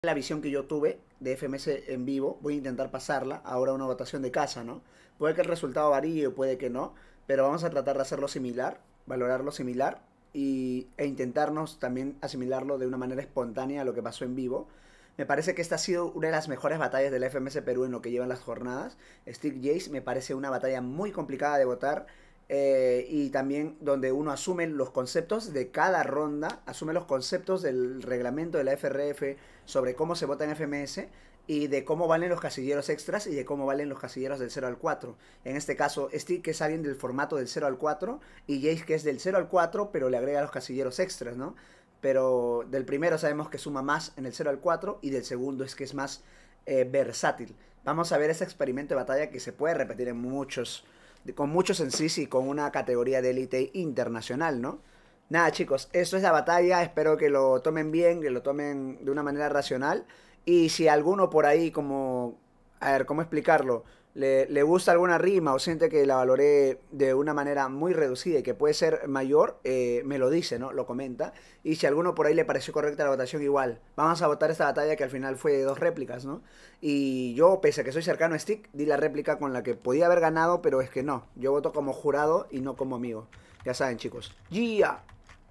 La visión que yo tuve de FMS en vivo, voy a intentar pasarla ahora a una votación de casa, ¿no? Puede que el resultado varíe o puede que no, pero vamos a tratar de hacerlo similar, valorarlo similar e intentarnos también asimilarlo de una manera espontánea a lo que pasó en vivo. Me parece que esta ha sido una de las mejores batallas del FMS Perú en lo que llevan las jornadas. Stick Jace me parece una batalla muy complicada de votar. Y también donde uno asume los conceptos de cada ronda, asume los conceptos del reglamento de la FRF sobre cómo se vota en FMS y de cómo valen los casilleros extras y de cómo valen los casilleros del 0 al 4. En este caso, Stick, que es alguien del formato del 0 al 4, y Jace, que es del 0 al 4, pero le agrega los casilleros extras, ¿no? Pero del primero sabemos que suma más en el 0 al 4 y del segundo es que es más versátil. Vamos a ver ese experimento de batalla que se puede repetir en con muchos en sí y con una categoría de élite internacional, ¿no? Nada, chicos, esto es la batalla, espero que lo tomen bien, que lo tomen de una manera racional, y si alguno por ahí como, a ver, ¿cómo explicarlo? Le gusta alguna rima o siente que la valoré de una manera muy reducida y que puede ser mayor, me lo dice, ¿no? Lo comenta. Y si a alguno por ahí le pareció correcta la votación, igual. Vamos a votar esta batalla que al final fue de 2 réplicas, ¿no? Y yo, pese a que soy cercano a Stick, di la réplica con la que podía haber ganado, pero es que no. Yo voto como jurado y no como amigo. Ya saben, chicos. ¡Yeah!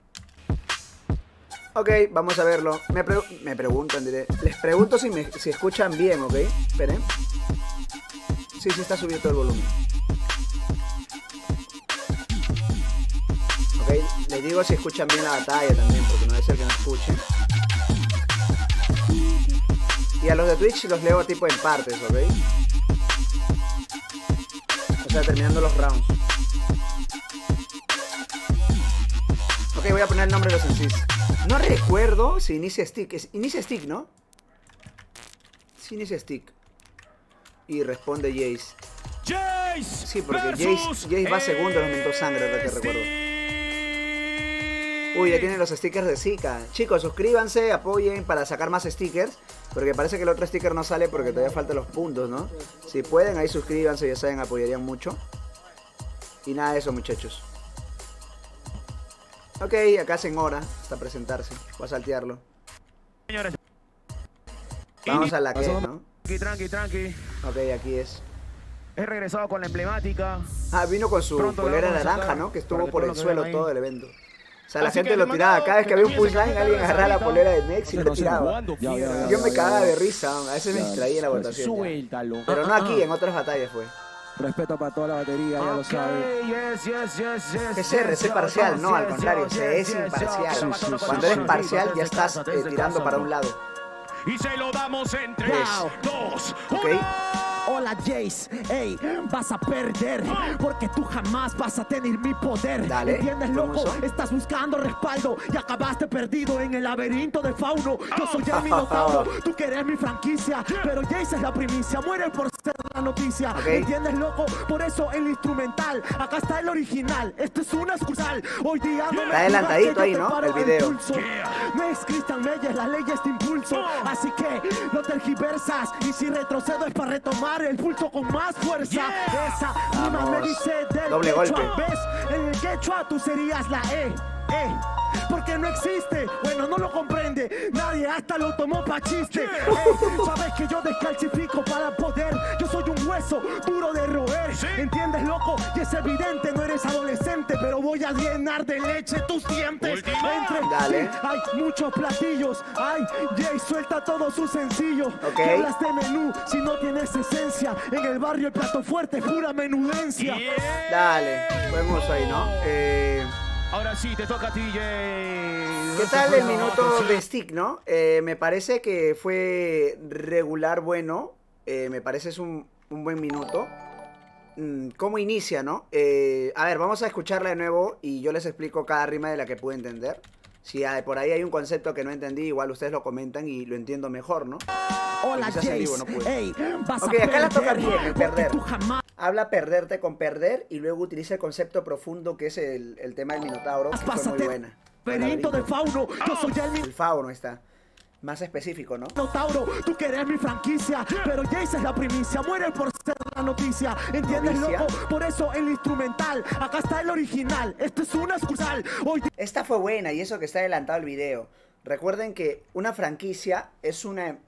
Ok, vamos a verlo. Me preguntan, diré. Les pregunto si escuchan bien, ¿ok? Esperen. Sí, está subido todo el volumen. Ok, les digo si escuchan bien la batalla también, porque no debe ser que no escuchen. Y a los de Twitch los leo tipo en partes, ¿ok? O sea, terminando los rounds. Ok, voy a poner el nombre de los MCs. No recuerdo si inicia Stick. Inicia Stick, ¿no? Sí, inicia Stick. Y responde Jace. Jace. Sí, porque Jace va segundo en los minutos sangre, ahora que recuerdo. Uy, ya tienen los stickers de Zika. Chicos, suscríbanse, apoyen para sacar más stickers. Porque parece que el otro sticker no sale porque todavía faltan los puntos, ¿no? Si pueden, ahí suscríbanse, ya saben, apoyarían mucho. Y nada de eso, muchachos. Ok, acá hacen hora hasta presentarse. Voy a saltearlo. Señores. Vamos a la que, ¿no? Tranqui. Ok, aquí es. He regresado con la emblemática. Ah, vino con su polera naranja, ¿no? Que estuvo por el suelo todo el evento. O sea, la gente lo tiraba. Cada vez que había un pushline, alguien agarraba la polera de Nex y lo tiraba. Yo me cagaba de risa, a veces me distraía en la votación. Suéltalo. Pero no aquí, en otras batallas fue. Respeto para toda la batería, ya lo sabe. Es parcial, no, al contrario, se es imparcial. Cuando eres parcial ya estás tirando para un lado. Y se lo damos en 3, 2, 1. Ok. Hola Jace, ey, vas a perder porque tú jamás vas a tener mi poder. Dale, ¿entiendes, loco? Estás buscando respaldo y acabaste perdido en el laberinto de Fauno. Yo soy el Minotauro, tú querés mi franquicia, pero Jace es la primicia, muere por ser la noticia. Ok. ¿Entiendes, loco? Por eso el instrumental, acá está el original, esto es una excursal. Hoy día no me Está adelantadito ahí, ¿no? El video. No es Christian Meyers, la ley es de impulso, así que no tergiversas y si retrocedo es para retomar el pulso con más fuerza. Esa rima me dice del doble quechua, golpe. ¿ves? En el quechua tú serías la porque no existe, bueno, no lo comprende nadie, hasta lo tomó pa' chiste. Sabes que yo descalcifico para poder, yo soy un hueso duro de roer. ¿Entiendes, loco? Y es evidente, no eres adolescente, pero voy a llenar de leche tus dientes. Dale. Hay muchos platillos, ay, Jay suelta todo su sencillo. Ok. ¿Qué hablas de menú si no tienes esencia? En el barrio el plato fuerte es pura menudencia. Dale, buen mozo ahí, ¿no? Ahora sí, te toca a ti, Jay. ¿Qué tal el minuto de Stick, no? Me parece que fue regular, bueno. Me parece es un buen minuto. ¿Cómo inicia, no? A ver, vamos a escucharla de nuevo y yo les explico cada rima de la que pude entender. Si por ahí hay un concepto que no entendí, igual ustedes lo comentan y lo entiendo mejor, ¿no? Hola, Quizás en Jace. vivo no pude. Ey, vas Ok, a acá la toca perder, bien, el perder. porque tú jamás Habla perderte con perder y luego utiliza el concepto profundo que es el tema del Minotauro, que fue vas a muy tener buena. laberinto de Fauno. Yo soy el El fauno está más específico, ¿no? Minotauro, tú querés mi franquicia, pero Jace es la primicia, muere por ser la noticia. ¿Entiendes, Novicia. loco? Por eso el instrumental, acá está el original, esto es una excursal. Hoy Esta fue buena y eso que está adelantado el video. Recuerden que una franquicia es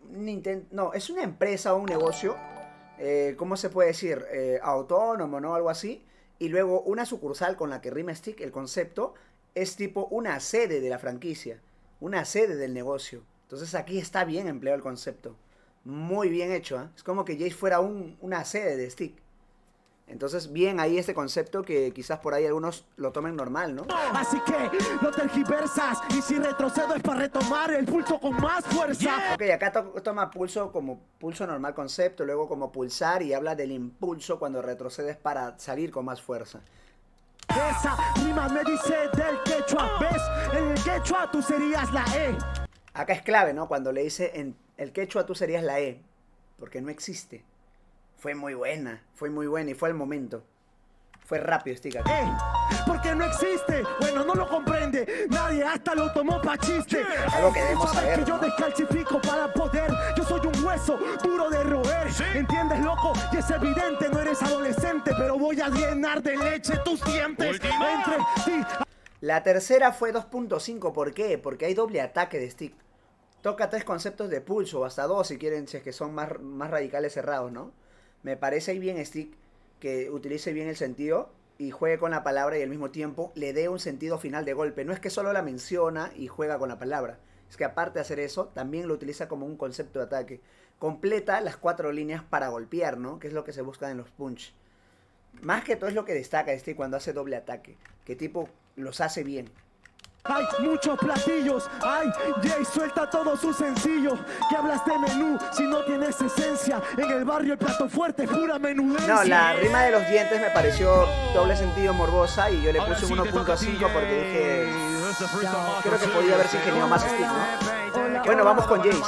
es una empresa o un negocio, ¿cómo se puede decir? Autónomo, ¿no? Algo así. Y luego una sucursal con la que rima Stick, el concepto, es tipo una sede de la franquicia, una sede del negocio. Entonces aquí está bien empleado el concepto. Muy bien hecho, ¿eh? Es como que Jace fuera una sede de Stick. Entonces, bien ahí este concepto que quizás por ahí algunos lo tomen normal, ¿no? Así que no tergiversas y si retrocedo es para retomar el pulso con más fuerza. Ok, acá toma pulso como pulso normal concepto, luego como pulsar y habla del impulso cuando retrocedes para salir con más fuerza. Esa rima me dice del quechua, ¿ves? En el quechua tú serías la E. Acá es clave, ¿no? Cuando le dice en el quechua tú serías la E, porque no existe. Fue muy buena y fue el momento. Fue rápido, Stick aquí. Porque no existe, bueno, no lo comprende. Nadie hasta lo tomó pa' chiste. Algo que debemos saber, que yo ¿no? descalcifico para poder. Yo soy un hueso duro de roer. ¿Sí? ¿Entiendes, loco? Y es evidente, no eres adolescente, pero voy a llenar de leche tus dientes. Entre ti. La tercera fue 2.5. ¿Por qué? Porque hay doble ataque de Stick. Toca 3 conceptos de pulso, o hasta 2 si quieren, si es que son más radicales cerrados, ¿no? Me parece bien Stick que utilice bien el sentido y juegue con la palabra y al mismo tiempo le dé un sentido final de golpe. No es que solo la menciona y juega con la palabra. Es que aparte de hacer eso, también lo utiliza como un concepto de ataque. Completa las 4 líneas para golpear, ¿no? Que es lo que se busca en los punch. Más que todo es lo que destaca Stick cuando hace doble ataque. Que tipo los hace bien. Hay muchos platillos, ay, Jay suelta todo su sencillo. Que hablas de menú si no tienes esencia. En el barrio el plato fuerte es pura menudencia. No, la rima de los dientes me pareció doble sentido morbosa y yo le puse un 1.5 porque dije, creo que podía haberse ingeniado más Stick, ¿no? Bueno, vamos con Jace.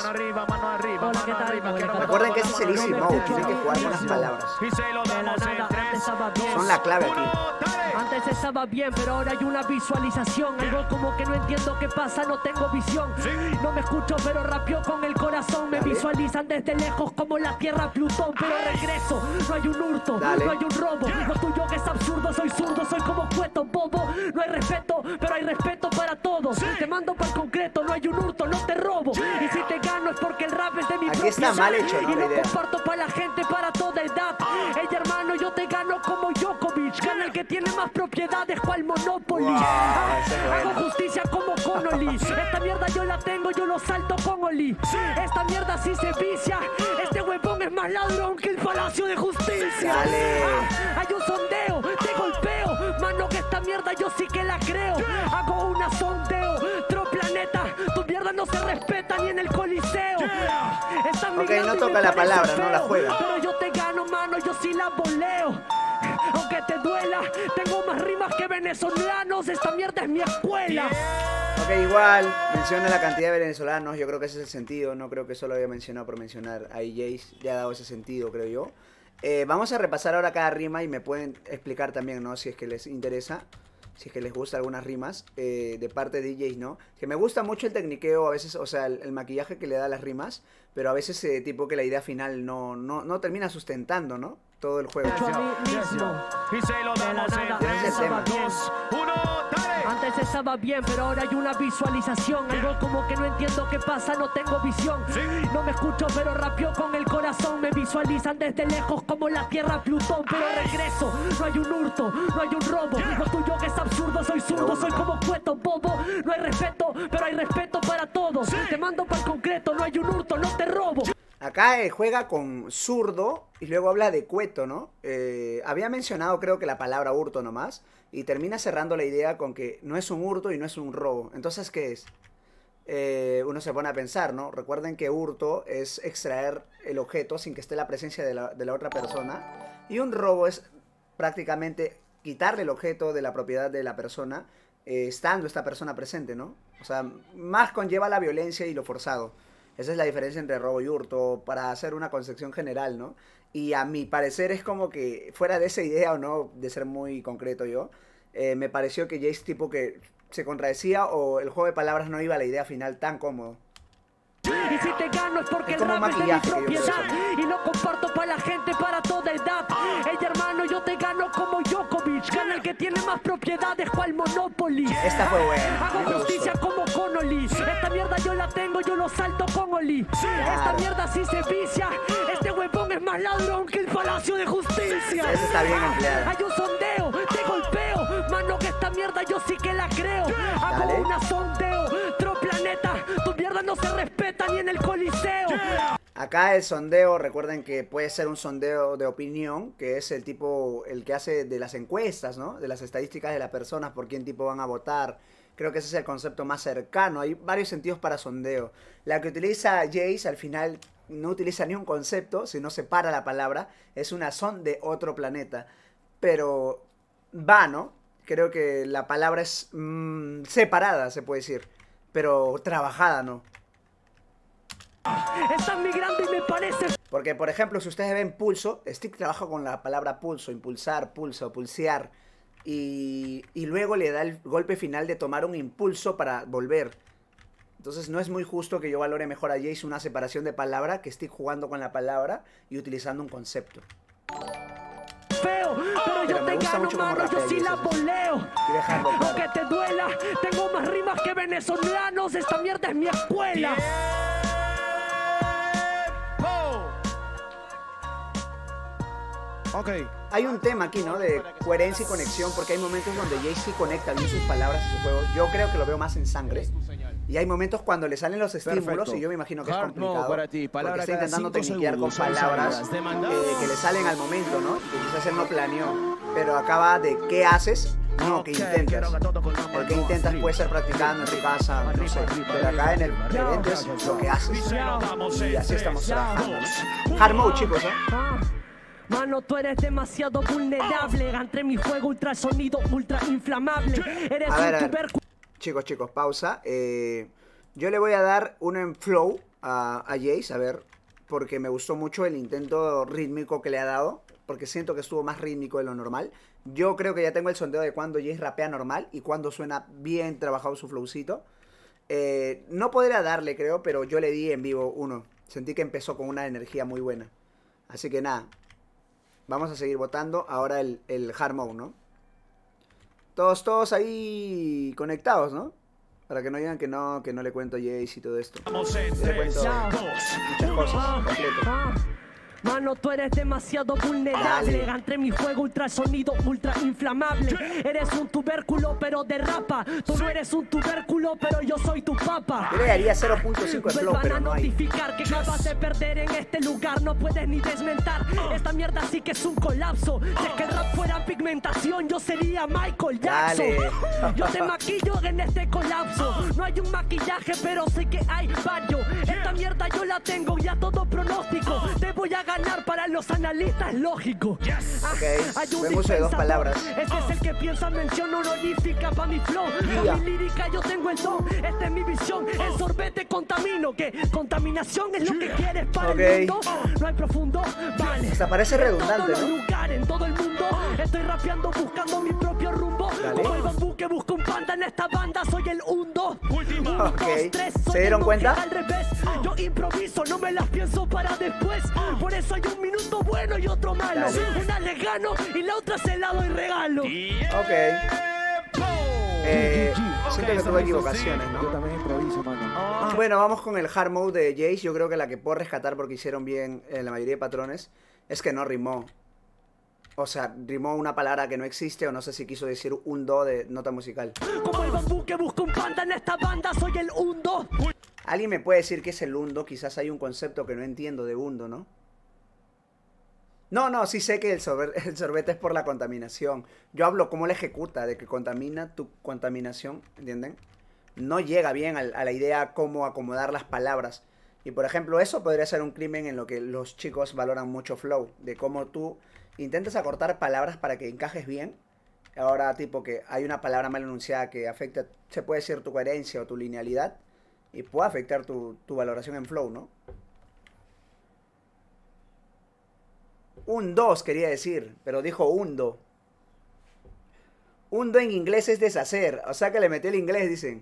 Recuerden que ese es el easy mode, tienen que jugar con las palabras. Son la clave aquí. Antes estaba bien, pero ahora hay una visualización. Algo como que no entiendo qué pasa, no tengo visión. No me escucho, pero rapeo con el corazón. Me visualizan desde lejos como la Tierra Plutón. Pero regreso, no hay un hurto, no hay un robo. Lo tuyo que es absurdo, soy zurdo, soy como cueto, bobo. No hay respeto, pero hay respeto para todos. Te mando para el concreto, no hay un hurto, no te robo. Y si te gano es porque el rap es de mi Aquí está mal hecho, ¿no? Y La lo idea. comparto para la gente, para toda edad. Ey, hermano, yo te gano como Djokovic. Gana el que tiene más propiedades cual Monopoly. Wow, ese es bueno. Hago justicia como Connolly. Esta mierda yo la tengo, yo lo salto con Oli. Esta mierda sí se vicia. Este huevón es más ladrón que el Palacio de Justicia. Dale. Hay un sondeo, te golpeo. Mano que esta mierda yo sí que la creo. Hago una sondeo. Otro planeta, tu mierda no se respeta ni en el Coliseo. Ok, no toca la palabra, no la juega. Pero yo te gano, mano, yo sí la voleo. Aunque te duela, tengo más rimas que venezolanos. Esta mierda es mi escuela. Ok, igual, menciona la cantidad de venezolanos, yo creo que ese es el sentido, no creo que solo haya mencionado por mencionar. Ahí Jace le ha dado ese sentido, creo yo. Vamos a repasar ahora cada rima y me pueden explicar también, ¿no? Si es que les interesa, si es que les gusta algunas rimas de parte de DJs, ¿no? Que me gusta mucho el tecniqueo a veces, o sea, el maquillaje que le da a las rimas, pero a veces tipo que la idea final no termina sustentando, ¿no? Todo el juego. Yo a mí mismo, de la nada, Ese es el tema. Antes estaba bien, pero ahora hay una visualización. Algo como que no entiendo qué pasa, no tengo visión. No me escucho, pero rapeo con el corazón. Me visualizan desde lejos como la Tierra Plutón. Pero regreso, no hay un hurto, no hay un robo. Lo tuyo que es absurdo, soy zurdo, soy como cueto, bobo. No hay respeto, pero hay respeto para todos. Te mando para el concreto, no hay un hurto, no te robo. Acá juega con zurdo y luego habla de cueto, ¿no? Había mencionado creo que la palabra hurto nomás y termina cerrando la idea con que no es un hurto y no es un robo. Entonces, ¿qué es? Uno se pone a pensar, ¿no? Recuerden que hurto es extraer el objeto sin que esté la presencia de la otra persona y un robo es prácticamente quitarle el objeto de la propiedad de la persona estando esta persona presente, ¿no? O sea, más conlleva la violencia y lo forzado. Esa es la diferencia entre robo y hurto, para hacer una concepción general, ¿no? Y a mi parecer es como que, fuera de esa idea o no, de ser muy concreto yo, me pareció que Jace tipo que se contradecía o el juego de palabras no iba a la idea final tan cómodo. Y si te gano es porque Es el como rap es de mi maquillaje que yo propiedad uso. y lo comparto para la gente, para toda edad. Ey, hermano, yo te gano como Djokovic. Gana el que tiene más propiedades cual Monopoly. Esta fue buena, a mí Hago me justicia gustó. como Connolly. Esta Esta mierda yo la tengo, yo lo salto con Oli. Esta mierda sí se vicia. Este huevón es más ladrón que el Palacio de Justicia. Eso está bien empleado. Hay un sondeo, te golpeo. Mano, que esta mierda yo sí que la creo. Hago Dale. una sondeo. Otro planeta, tu mierda no se respeta ni en el Coliseo. Acá el sondeo, recuerden que puede ser un sondeo de opinión, que es el tipo, el que hace de las encuestas, ¿no? De las estadísticas de las personas, por quién tipo van a votar. Creo que ese es el concepto más cercano. Hay varios sentidos para sondeo. La que utiliza Jace al final no utiliza ni un concepto, sino separa la palabra. Es una son de otro planeta. Pero va, ¿no? Creo que la palabra es separada, se puede decir. Pero trabajada, ¿no? Están migrando y me parece. Porque, por ejemplo, si ustedes ven pulso, Stick trabaja con la palabra pulso, impulsar, pulso, pulsear. Y luego le da el golpe final de tomar un impulso para volver. Entonces no es muy justo que yo valore mejor a Jace una separación de palabra que Stick jugando con la palabra y utilizando un concepto. Feo, pero yo me te gusta gano, mucho cómo mano, yo rapea sí Jace, la eso sí. voleo. Quiero dejarlo claro. Aunque te duela, tengo más rimas que venezolanos. Esta mierda es mi escuela. Ok. Hay un tema aquí, ¿no? De coherencia y conexión, porque hay momentos donde Jace sí conecta bien sus palabras y sus juegos. Yo creo que lo veo más en sangre. Y hay momentos cuando le salen los estímulos Perfecto. y yo me imagino que es Hard mode complicado. para ti. Porque Palabra está cada intentando 5 tecniquear con segundos. palabras Salidas demandadas. que le salen al momento, ¿no? Que quizás él no planeó. Pero acaba de qué haces, no, que intentas. El que intentas puede ser practicando en tu casa, no sé. Pero acá en el evento es lo que haces. Y así estamos trabajando, ¿no? Hard mode, chicos, ¿eh? Mano, tú eres demasiado vulnerable. Entre mi juego ultrasonido, ultra inflamable. Eres A ver, un tubérculo. Chicos, pausa. Yo le voy a dar uno en flow a Jace, a ver, porque me gustó mucho el intento rítmico que le ha dado, porque siento que estuvo más rítmico de lo normal. Yo creo que ya tengo el sondeo de cuando Jace rapea normal y cuando suena bien trabajado su flowcito. No podría darle, creo, pero yo le di en vivo uno. Sentí que empezó con una energía muy buena. Así que nada, vamos a seguir votando. Ahora el hard mode, ¿no? Todos ahí conectados, ¿no? Para que no digan que no le cuento a Jace y todo esto. Yo le cuento muchas cosas, completo. Mano, tú eres demasiado vulnerable. Dale. Entre mi juego ultrasonido, ultra inflamable. Eres un tubérculo, pero derrapa. Tú no eres un tubérculo, pero yo soy tu papa. Yo le daría 0.5 de flow, Vuelvan pero a no hay. notificar que acabas de perder en este lugar. No puedes ni desmentar. Esta mierda sí que es un colapso. Si es que el rap fuera pigmentación, yo sería Michael Jackson. Dale. Yo te maquillo en este colapso. No hay un maquillaje, pero sé que hay varios. Esta mierda yo la tengo ya todo pronóstico. Te voy a ganar para los analistas, lógico. Ok, buen uso de dos palabras. Este es el que piensa mención honorífica para mi flow. Para mi lírica yo tengo el don. Esta es mi visión. El sorbete contamino. ¿Qué? Contaminación es lo que quieres para el mundo. No hay profundo. Vale. Hasta parece redundante, En todos ¿no? los lugares, en todo el mundo. Estoy rapeando buscando mi propio rumbo. Dale. Como el bambú que busca un panda en esta banda. Soy el 1, 2. Ok. ¿Se dieron cuenta? Al revés. Yo improviso, no me las pienso para después. Por eso hay un minuto bueno y otro malo. Dale. Una le gano y la otra se la doy regalo. Ok. Siento que tuve equivocaciones, Yo ¿no? también improviso, mano. Bueno, vamos con el hard mode de Jace. Yo creo que la que puedo rescatar porque hicieron bien en la mayoría de patrones es que no rimó. O sea, rimó una palabra que no existe o no sé si quiso decir un do de nota musical. Como el bambú que busca un panda en esta banda. Soy el 1, 2. ¿Alguien me puede decir qué es el hundo? Quizás hay un concepto que no entiendo de hundo, ¿no? No, sí sé que el sorbete es por la contaminación. Yo hablo cómo la ejecuta, de que contamina tu contaminación, ¿entienden? No llega bien a la idea cómo acomodar las palabras. Y por ejemplo, eso podría ser un crimen en lo que los chicos valoran mucho flow. De cómo tú intentas acortar palabras para que encajes bien. Ahora, tipo que hay una palabra mal enunciada que afecta, se puede decir tu coherencia o tu linealidad. Y puede afectar tu valoración en flow, ¿no? Un 2 quería decir, pero dijo hundo. Hundo en inglés es deshacer. O sea que le metió el inglés, dicen.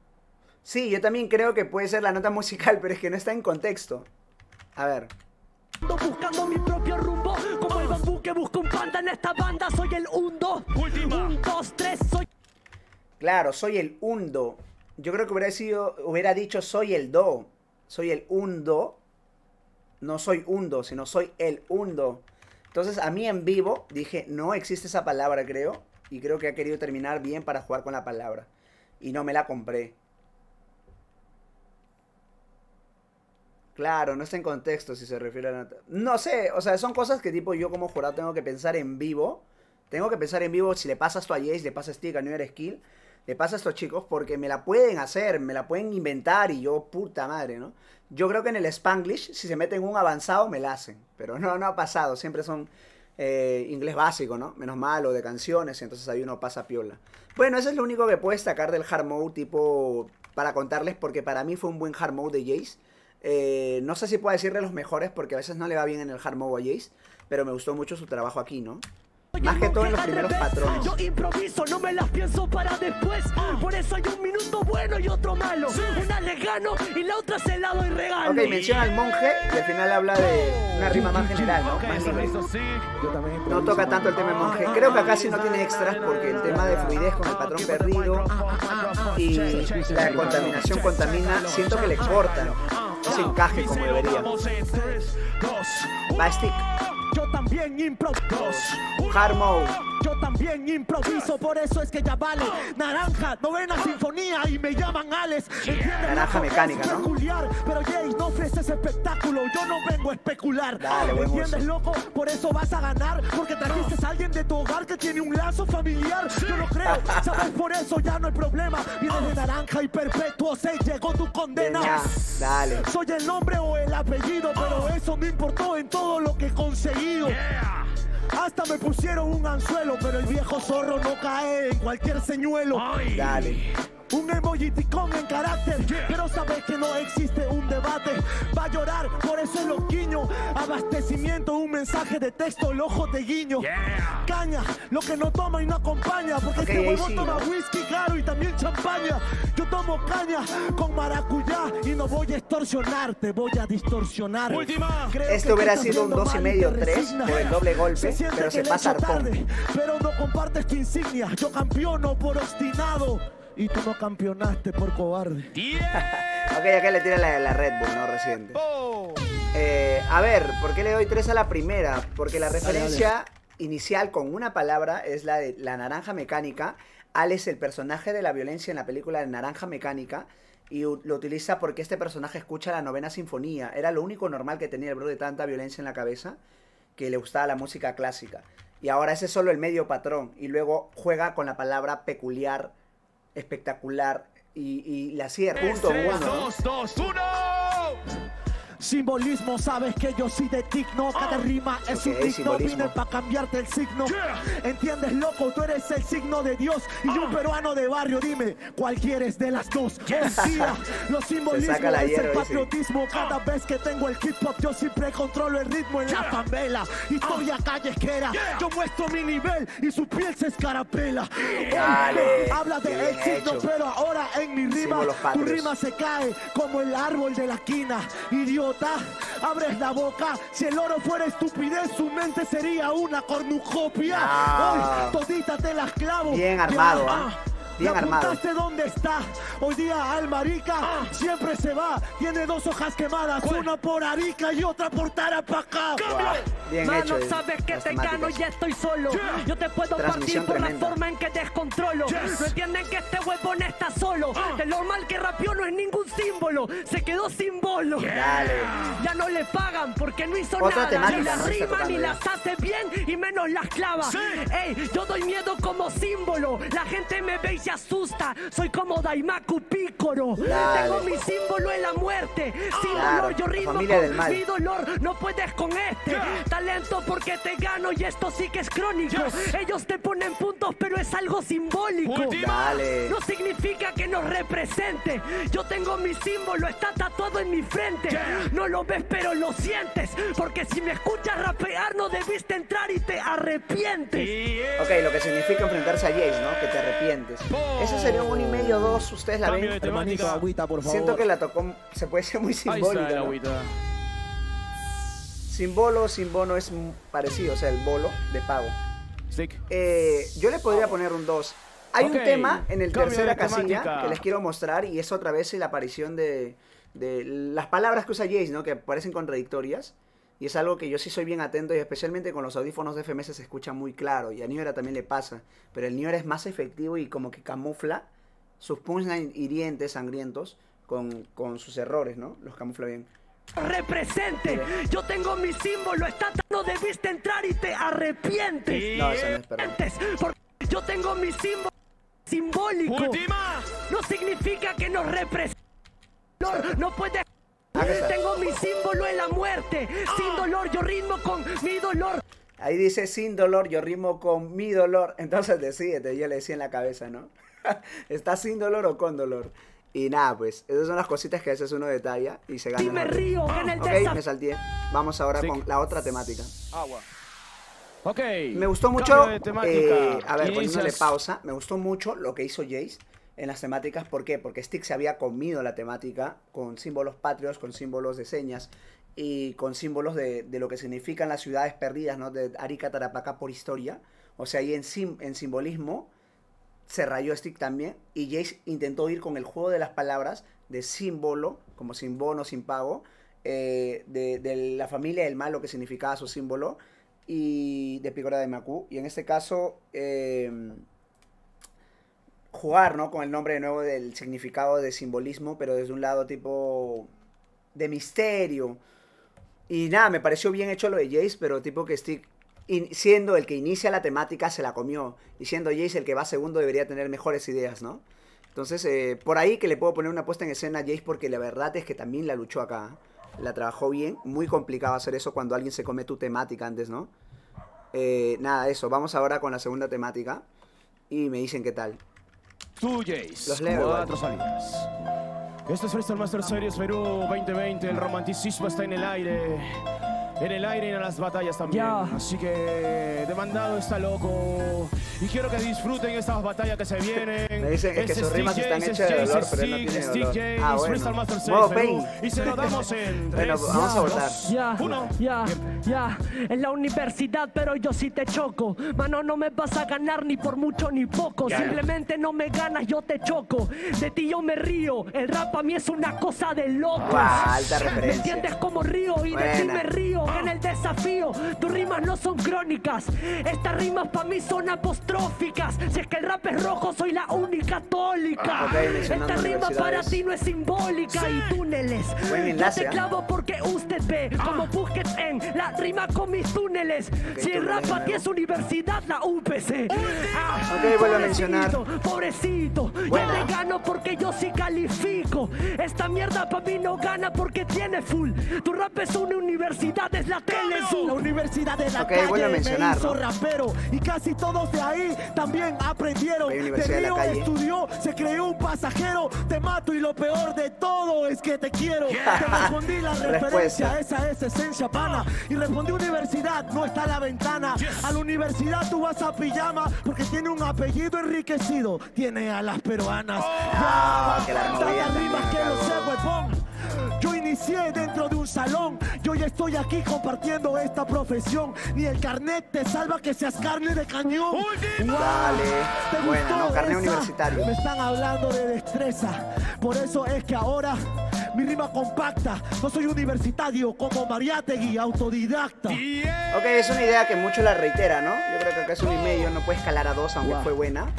Sí, yo también creo que puede ser la nota musical, pero es que no está en contexto. A ver. Buscando mi propio rumbo, como el bambú que busca un panda en esta banda. Soy el Undo. Un, dos, tres, soy. Claro, soy el Undo. Yo creo que hubiera dicho soy el Do. Soy el Undo. No soy Undo, sino soy el Undo. Entonces a mí en vivo dije, no existe esa palabra, creo. Y creo que ha querido terminar bien para jugar con la palabra. Y no me la compré. Claro, no está en contexto si se refiere a... No sé, o sea, son cosas que tipo yo como jurado tengo que pensar en vivo. Tengo que pensar en vivo si le pasa esto a Jace, le pasa a Stick, a New Era Skill. Le pasa a estos chicos porque me la pueden hacer, me la pueden inventar y yo, puta madre, ¿no? Yo creo que en el Spanglish, si se meten un avanzado, me la hacen. Pero no ha pasado, siempre son inglés básico, ¿no? Menos mal, o de canciones, entonces ahí uno pasa piola. Bueno, eso es lo único que puedo destacar del hard mode, tipo, para contarles, porque para mí fue un buen hard mode de Jace. No sé si puedo decirle los mejores porque a veces no le va bien en el hard mode a Jace, pero me gustó mucho su trabajo aquí, ¿no? Más que todo en los primeros patrones. Yo improviso, no me las pienso para después. Por eso hay un minuto bueno y otro malo. Una le gano y la otra se la doy regalo. Ok, menciona al monje y al final habla de una rima más general, ¿no? Más libre. No toca tanto el tema del monje. Creo que acá sí no tiene extras porque el tema de fluidez con el patrón perdido y la contaminación contamina, siento que le cortan ese encaje como debería. Va, Stick. Yo también improviso. Hard mode. Yo también improviso, por eso es que ya vale. Naranja, novena sinfonía y me llaman Alex. Naranja mecánica, es ¿no? Peculiar, pero Jace no ofrece ese espectáculo. Yo no vengo a especular. Dale, ¿Me buen entiendes, uso. loco? Por eso vas a ganar. Porque trajiste a alguien de tu hogar que tiene un lazo familiar. Yo no creo, ¿sabes? Por eso ya no hay problema. Vienes de naranja y perpetuo se llegó tu condena. Ya, dale. Soy el nombre o el apellido, pero eso me importó en todo lo que he conseguido. Hasta me pusieron un anzuelo, pero el viejo zorro no cae en cualquier señuelo. Dale. Un emojiticón en carácter, pero sabes que no existe un debate. Va a llorar, por eso es lo guiño. Abastecimiento, un mensaje de texto, el ojo te guiño. Caña, lo que no toma y no acompaña, porque Ok, este huevo sí, toma ¿no? whisky caro y también champaña. Yo tomo caña con maracuyá y no voy a extorsionarte, voy a distorsionar. Creo Este que hubiera tú estás sido un viendo 2,5, mal y te 3 resignas. por el doble golpe, siente pero se que le pasa echo arpón. tarde, pero no compartes tu insignia. Yo campeono por obstinado y tú no campeonaste por cobarde. Ok, acá le tira la Red Bull, ¿no? Reciente. A ver, ¿por qué le doy 3 a la primera? Porque la referencia inicial con una palabra es la de la naranja mecánica. Alex, el personaje de la violencia en la película de Naranja Mecánica, y lo utiliza porque este personaje escucha la novena sinfonía. Era lo único normal que tenía el bro de tanta violencia en la cabeza, que le gustaba la música clásica. Y ahora ese es solo el medio patrón. Y luego juega con la palabra peculiar, espectacular, y la cierra. Punto uno, ¿no? 3, 2, 2, 1. Simbolismo, sabes que yo soy de digno. Cada rima es un Ok, digno. simbolismo. Vine para cambiarte el signo. ¿Entiendes, loco? Tú eres el signo de Dios y yo un peruano de barrio. Dime, ¿cuál quieres de las dos? Decía, los simbolismos saca la es hierba, el dice. patriotismo. Cada vez que tengo el hip hop, yo siempre controlo el ritmo en la favela. Historia callejera, yo muestro mi nivel y su piel se escarapela. Dale, Habla qué de bien éxito, hecho. pero ahora en mi rima, Símbolos tu patrios. rima se cae como el árbol de la esquina. Idiota, abres la boca. Si el oro fuera estupidez, su mente sería una cornucopia. Ah. Hoy todita te las clavo. Bien armado, Ya, ¿ah? Bien ¿ya armado. apuntaste dónde está? Hoy día al marica siempre se va. Tiene 2 hojas quemadas, una por Arica y otra por Tarapacá. Guau, bien Mano, hecho. sabes que las te gano, temáticas. ya estoy solo. Yo te puedo partir Transmisión por tremenda. la forma en que descontrolo. No entienden que este huevón está solo. De lo mal que rapeó no es ningún símbolo. Se quedó sin bolo. Dale. Ya no le pagan porque no hizo Otra nada. temática, Ni las ¿no? Está rima tocando ni ya. las hace bien y menos las clava. Ey, yo doy miedo como símbolo. La gente me ve y se asusta. Soy como Daimaku Pícoro. Dale. Tengo mi símbolo en la muerte. Sin Claro, dolor, yo la ritmo familia del con mal. mi dolor. No puedes con este. Talento porque te gano y esto sí que es crónico. Ellos te ponen puntos, pero es algo simbólico. Dale. No significa que nos represente. Yo tengo mi símbolo, está tatuado en mi frente. No lo ves, pero lo sientes. Porque si me escuchas rapear, no debiste entrar y te arrepientes. Ok, lo que significa enfrentarse a Jace, ¿no? Que te arrepientes. Ese sería un 1,5, 2. ¿Ustedes la Cambio de ven? temática. Agüita, por favor. Siento que la tocó, se puede ser muy Ahí está simbólica, el ¿no? agüita. Sin bolo, sin bono es parecido, o sea, el bolo de pago. Stick. Yo le podría poner un 2. Hay un Ok, tema en el cambio tercera de temática. casilla que les quiero mostrar y es otra vez la aparición de las palabras que usa Jace, ¿no? Que parecen contradictorias. Y es algo que yo sí soy bien atento y especialmente con los audífonos de FMS se escucha muy claro. Y a Niora también le pasa. Pero el Niora es más efectivo y como que camufla sus punchlines hirientes, sangrientos, con sus errores, ¿no? Los camufla bien. Represente, yo tengo mi símbolo, no debiste entrar y te arrepientes. No, eso no es, perdón. Porque yo tengo mi símbolo simbólico. Última. No significa que nos represente. No puede. Acá está. Tengo mi símbolo en la muerte. Sin dolor, yo ritmo con mi dolor. Ahí dice sin dolor, yo rimo con mi dolor. Entonces decídete, yo le decía en la cabeza, ¿no? ¿Está sin dolor o con dolor? Y nada, pues, esas son las cositas que a veces uno detalla y se gana. Y me río en el Ok, me salté. Vamos ahora Sí. con la otra temática. Agua. Ok. Me gustó mucho, Cambio de temática. a ver, poniéndole Inicias. pausa, me gustó mucho lo que hizo Jace en las temáticas. ¿Por qué? Porque Stick se había comido la temática con símbolos patrios, con símbolos de señas y con símbolos de lo que significan las ciudades perdidas, ¿no? De Arica, Tarapacá por historia. O sea, ahí en simbolismo se rayó Stick también. Y Jace intentó ir con el juego de las palabras de símbolo, como sin bono, sin pago, de la familia del mal, lo que significaba su símbolo, y de Picora de Macu. Y en este caso, jugar, ¿no? Con el nombre de nuevo del significado de simbolismo, pero desde un lado tipo de misterio. Y nada, me pareció bien hecho lo de Jace, pero tipo que Stick, siendo el que inicia la temática, se la comió. Y siendo Jace el que va segundo, debería tener mejores ideas, ¿no? Entonces, por ahí que le puedo poner una puesta en escena a Jace, porque la verdad es que también la luchó acá. La trabajó bien. Muy complicado hacer eso cuando alguien se come tu temática antes, ¿no? Nada, eso. Vamos ahora con la segunda temática. Y me dicen qué tal. Tú, Jace. Los leo igual. 4 salidas. Esto es Freestyle Master Series Perú 2020. El romanticismo está en el aire. En el aire y en las batallas también. Ya. Así que demandado está loco. Y quiero que disfruten estas batallas que se vienen. Me dicen, es que sus rimas están hechas de dolor, pero él no tiene dolor. Jace, Ah, bueno. Freestyle Master Modo Series Perú. Pain. Y se lo damos en Bueno, 3, vamos a votar. 2, Ya, 1. ya, en la universidad, pero yo sí te choco. Mano, no me vas a ganar ni por mucho ni poco. Ya. Simplemente no me ganas, yo te choco. De ti yo me río. El rap a mí es una cosa de locos. Guau, alta ¿Me referencia. entiendes cómo río? Y de ti Buena. me río. En el desafío, tus rimas no son crónicas. Estas rimas para mí son apostróficas. Si es que el rap es rojo, soy la única católica. Ok, mencionando Esta rima para universidades. ti no es simbólica. Y túneles. Buen Yo enlace, te ¿ah? clavo porque usted ve como Busquets en la rima con mis túneles. Si el túneles rap a ti nuevo. es universidad, la UPC. Ok, vuelvo a mencionar. Pobrecito, Buena. yo te gano porque yo sí califico. Esta mierda para mí no gana porque tiene full. Tu rap es una universidad, es la Telesu. La universidad de la Ok, calle vuelvo a me mencionar, hizo ¿no? rapero y casi todos de ahí también aprendieron. Ok, De universidad de la Río calle. estudió, se creó un pasajero, te mato y lo peor de todo es que te quiero. Te respondí la referencia, Respuesta. esa es esencia pana. Y respondí universidad, no está a la ventana. A la universidad tú vas a pijama porque tiene un apellido enriquecido, tiene a las peruanas. Ah, que la movida Tantas rimas también, que lo sé, cabrón. huevón. Yo inicié dentro de un salón, yo ya estoy aquí compartiendo esta profesión. Ni el carnet te salva que seas carne de cañón. Dale. ¿Te Buena, gustó ¿no? Carnet esa? universitario. Me están hablando de destreza, por eso es que ahora mi rima compacta. No soy universitario como Mariátegui, autodidacta. Ok, es una idea que mucho la reitera, ¿no? Yo creo que acá es 1,5, no puede escalar a 2, aunque Guau. fue buena.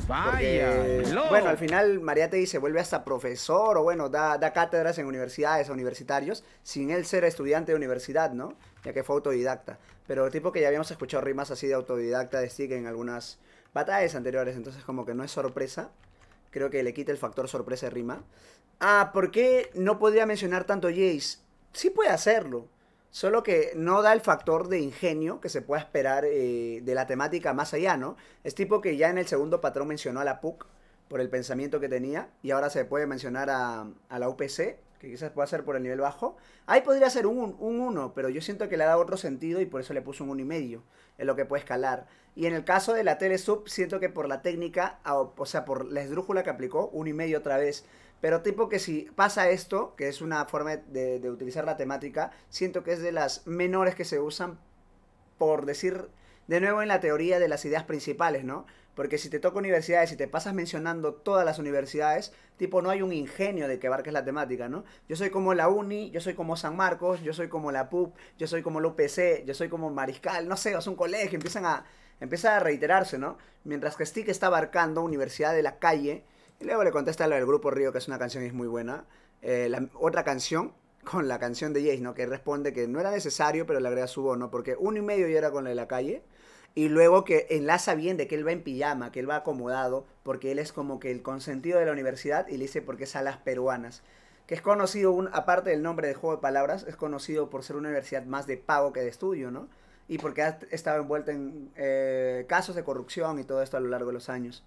Porque, Vaya. bueno, al final Mariátegui se vuelve hasta profesor o bueno, da cátedras en universidades, a universitarios, sin él ser estudiante de universidad, ¿no? Ya que fue autodidacta. Pero tipo que ya habíamos escuchado rimas así de autodidacta de Stick en algunas batallas anteriores, entonces como que no es sorpresa. Creo que le quita el factor sorpresa de rima. Ah, ¿por qué no podría mencionar tanto Jace? Sí puede hacerlo. Solo que no da el factor de ingenio que se pueda esperar de la temática más allá, ¿no? Es tipo que ya en el segundo patrón mencionó a la PUC por el pensamiento que tenía y ahora se puede mencionar a la UPC, que quizás pueda ser por el nivel bajo. Ahí podría ser un 1, pero yo siento que le ha dado otro sentido y por eso le puso un 1,5. Es lo que puede escalar. Y en el caso de la Telesub, siento que por la técnica, o sea, por la esdrújula que aplicó, 1,5 otra vez. Pero tipo que si pasa esto, que es una forma de utilizar la temática, siento que es de las menores que se usan, por decir de nuevo en la teoría de las ideas principales, ¿no? Porque si te toca universidades y te pasas mencionando todas las universidades, tipo no hay un ingenio de que abarques la temática, ¿no? Yo soy como la Uni, yo soy como San Marcos, yo soy como la PUC, yo soy como la UPC, yo soy como Mariscal, no sé, es un colegio, empieza a reiterarse, ¿no? Mientras que Stick está abarcando Universidad de la Calle, y luego le contesta lo del Grupo Río, que es una canción y es muy buena. La otra canción, con la canción de Jace, ¿no? Que responde que no era necesario, pero le agrega su voz, ¿no? Porque 1,5 ya era con la de la calle. Y luego que enlaza bien de que él va en pijama, que él va acomodado, porque él es como que el consentido de la universidad, y le dice porque es a las peruanas. Que es conocido, aparte del nombre de juego de palabras, es conocido por ser una universidad más de pago que de estudio, ¿no? Y porque ha estado envuelta en casos de corrupción y todo esto a lo largo de los años.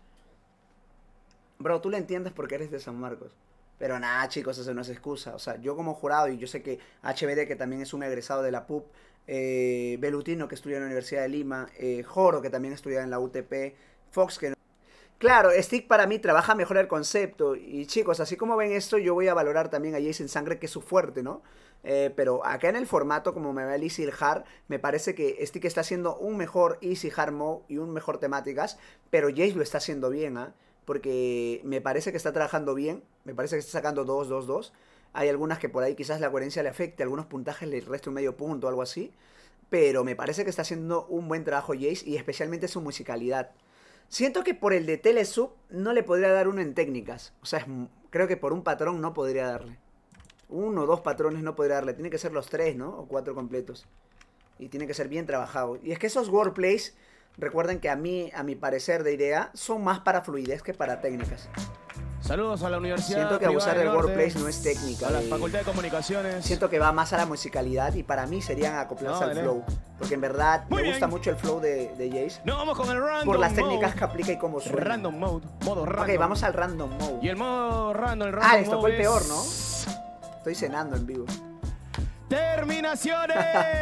Bro, tú le entiendes porque eres de San Marcos. Pero nada, chicos, eso no es excusa. O sea, yo como jurado, y yo sé que HBD, que también es un egresado de la PUP, Belutino, que estudia en la Universidad de Lima, Joro, que también estudia en la UTP, Fox, que no... Claro, Stick para mí trabaja mejor el concepto. Y chicos, así como ven esto, yo voy a valorar también a Jason Sangre, que es su fuerte, ¿no? Pero acá en el formato, como me va el Easy y el Hard, me parece que Stick está haciendo un mejor Easy Hard Mode y un mejor temáticas, pero Jace lo está haciendo bien, ¿ah? Porque me parece que está trabajando bien, me parece que está sacando 2, 2, 2. Hay algunas que por ahí quizás la coherencia le afecte, algunos puntajes le reste un medio punto o algo así. Pero me parece que está haciendo un buen trabajo Jace, y especialmente su musicalidad. Siento que por el de Telesub no le podría dar uno en técnicas. O sea, creo que por un patrón no podría darle. 1 o 2 patrones no podría darle. Tiene que ser los 3, ¿no? O 4 completos. Y tiene que ser bien trabajado. Y es que esos wordplays, recuerden que a mi parecer de idea, son más para fluidez que para técnicas. Saludos a la Universidad. Siento que abusar del wordplay no es técnica. A la Facultad de Comunicaciones. Siento que va más a la musicalidad, y para mí serían acoplarse al flow. Porque en verdad me gusta mucho el flow de Jace. No, vamos con el random por las mode. técnicas que aplica y cómo suena. Random mode. Modo random. Ok, vamos al random mode. Y el modo random, el random les tocó mode el peor, es... ¿no? Estoy cenando en vivo. ¡Terminaciones!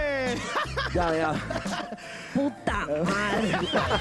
Ya. ¡Puta madre!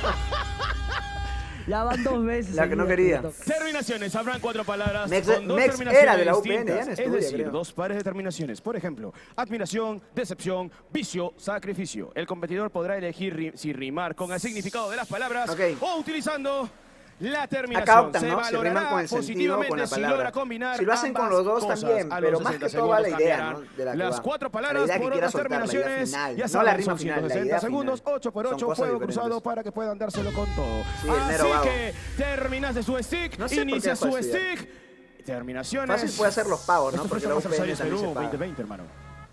Ya van 2 veces. La que no quería. Terminaciones, habrán 4 palabras Mex con 2 era terminaciones de la UPN, distintas. ya no estudia, es decir, creo. 2 pares de terminaciones. Por ejemplo, admiración, decepción, vicio, sacrificio. El competidor podrá elegir si rimar con el significado de las palabras o utilizando la terminación. Acá optan, se ¿no? Si riman con el sentido o con la si logra palabra. combinar Si lo hacen con los dos cosas. también, A pero los más 60 que todo va la segundos idea, cambiarán ¿no? De la que las va. 4 La palabras idea que por quiera otras soltar, la idea terminaciones. final. Ya No saben, la rima son final, la 160 idea segundos, final. 8 por Son 8, cosas juego diferentes. cruzado para que puedan dárselo con todo. Sí, el mero Así vago. que terminas de su stick, No sé por qué inicia dejó su de estudiar. stick. Terminaciones. Fácil puede hacer los pagos, ¿no? Esto Porque fue la Master UPN Series también Perú se paga. 2020, hermano.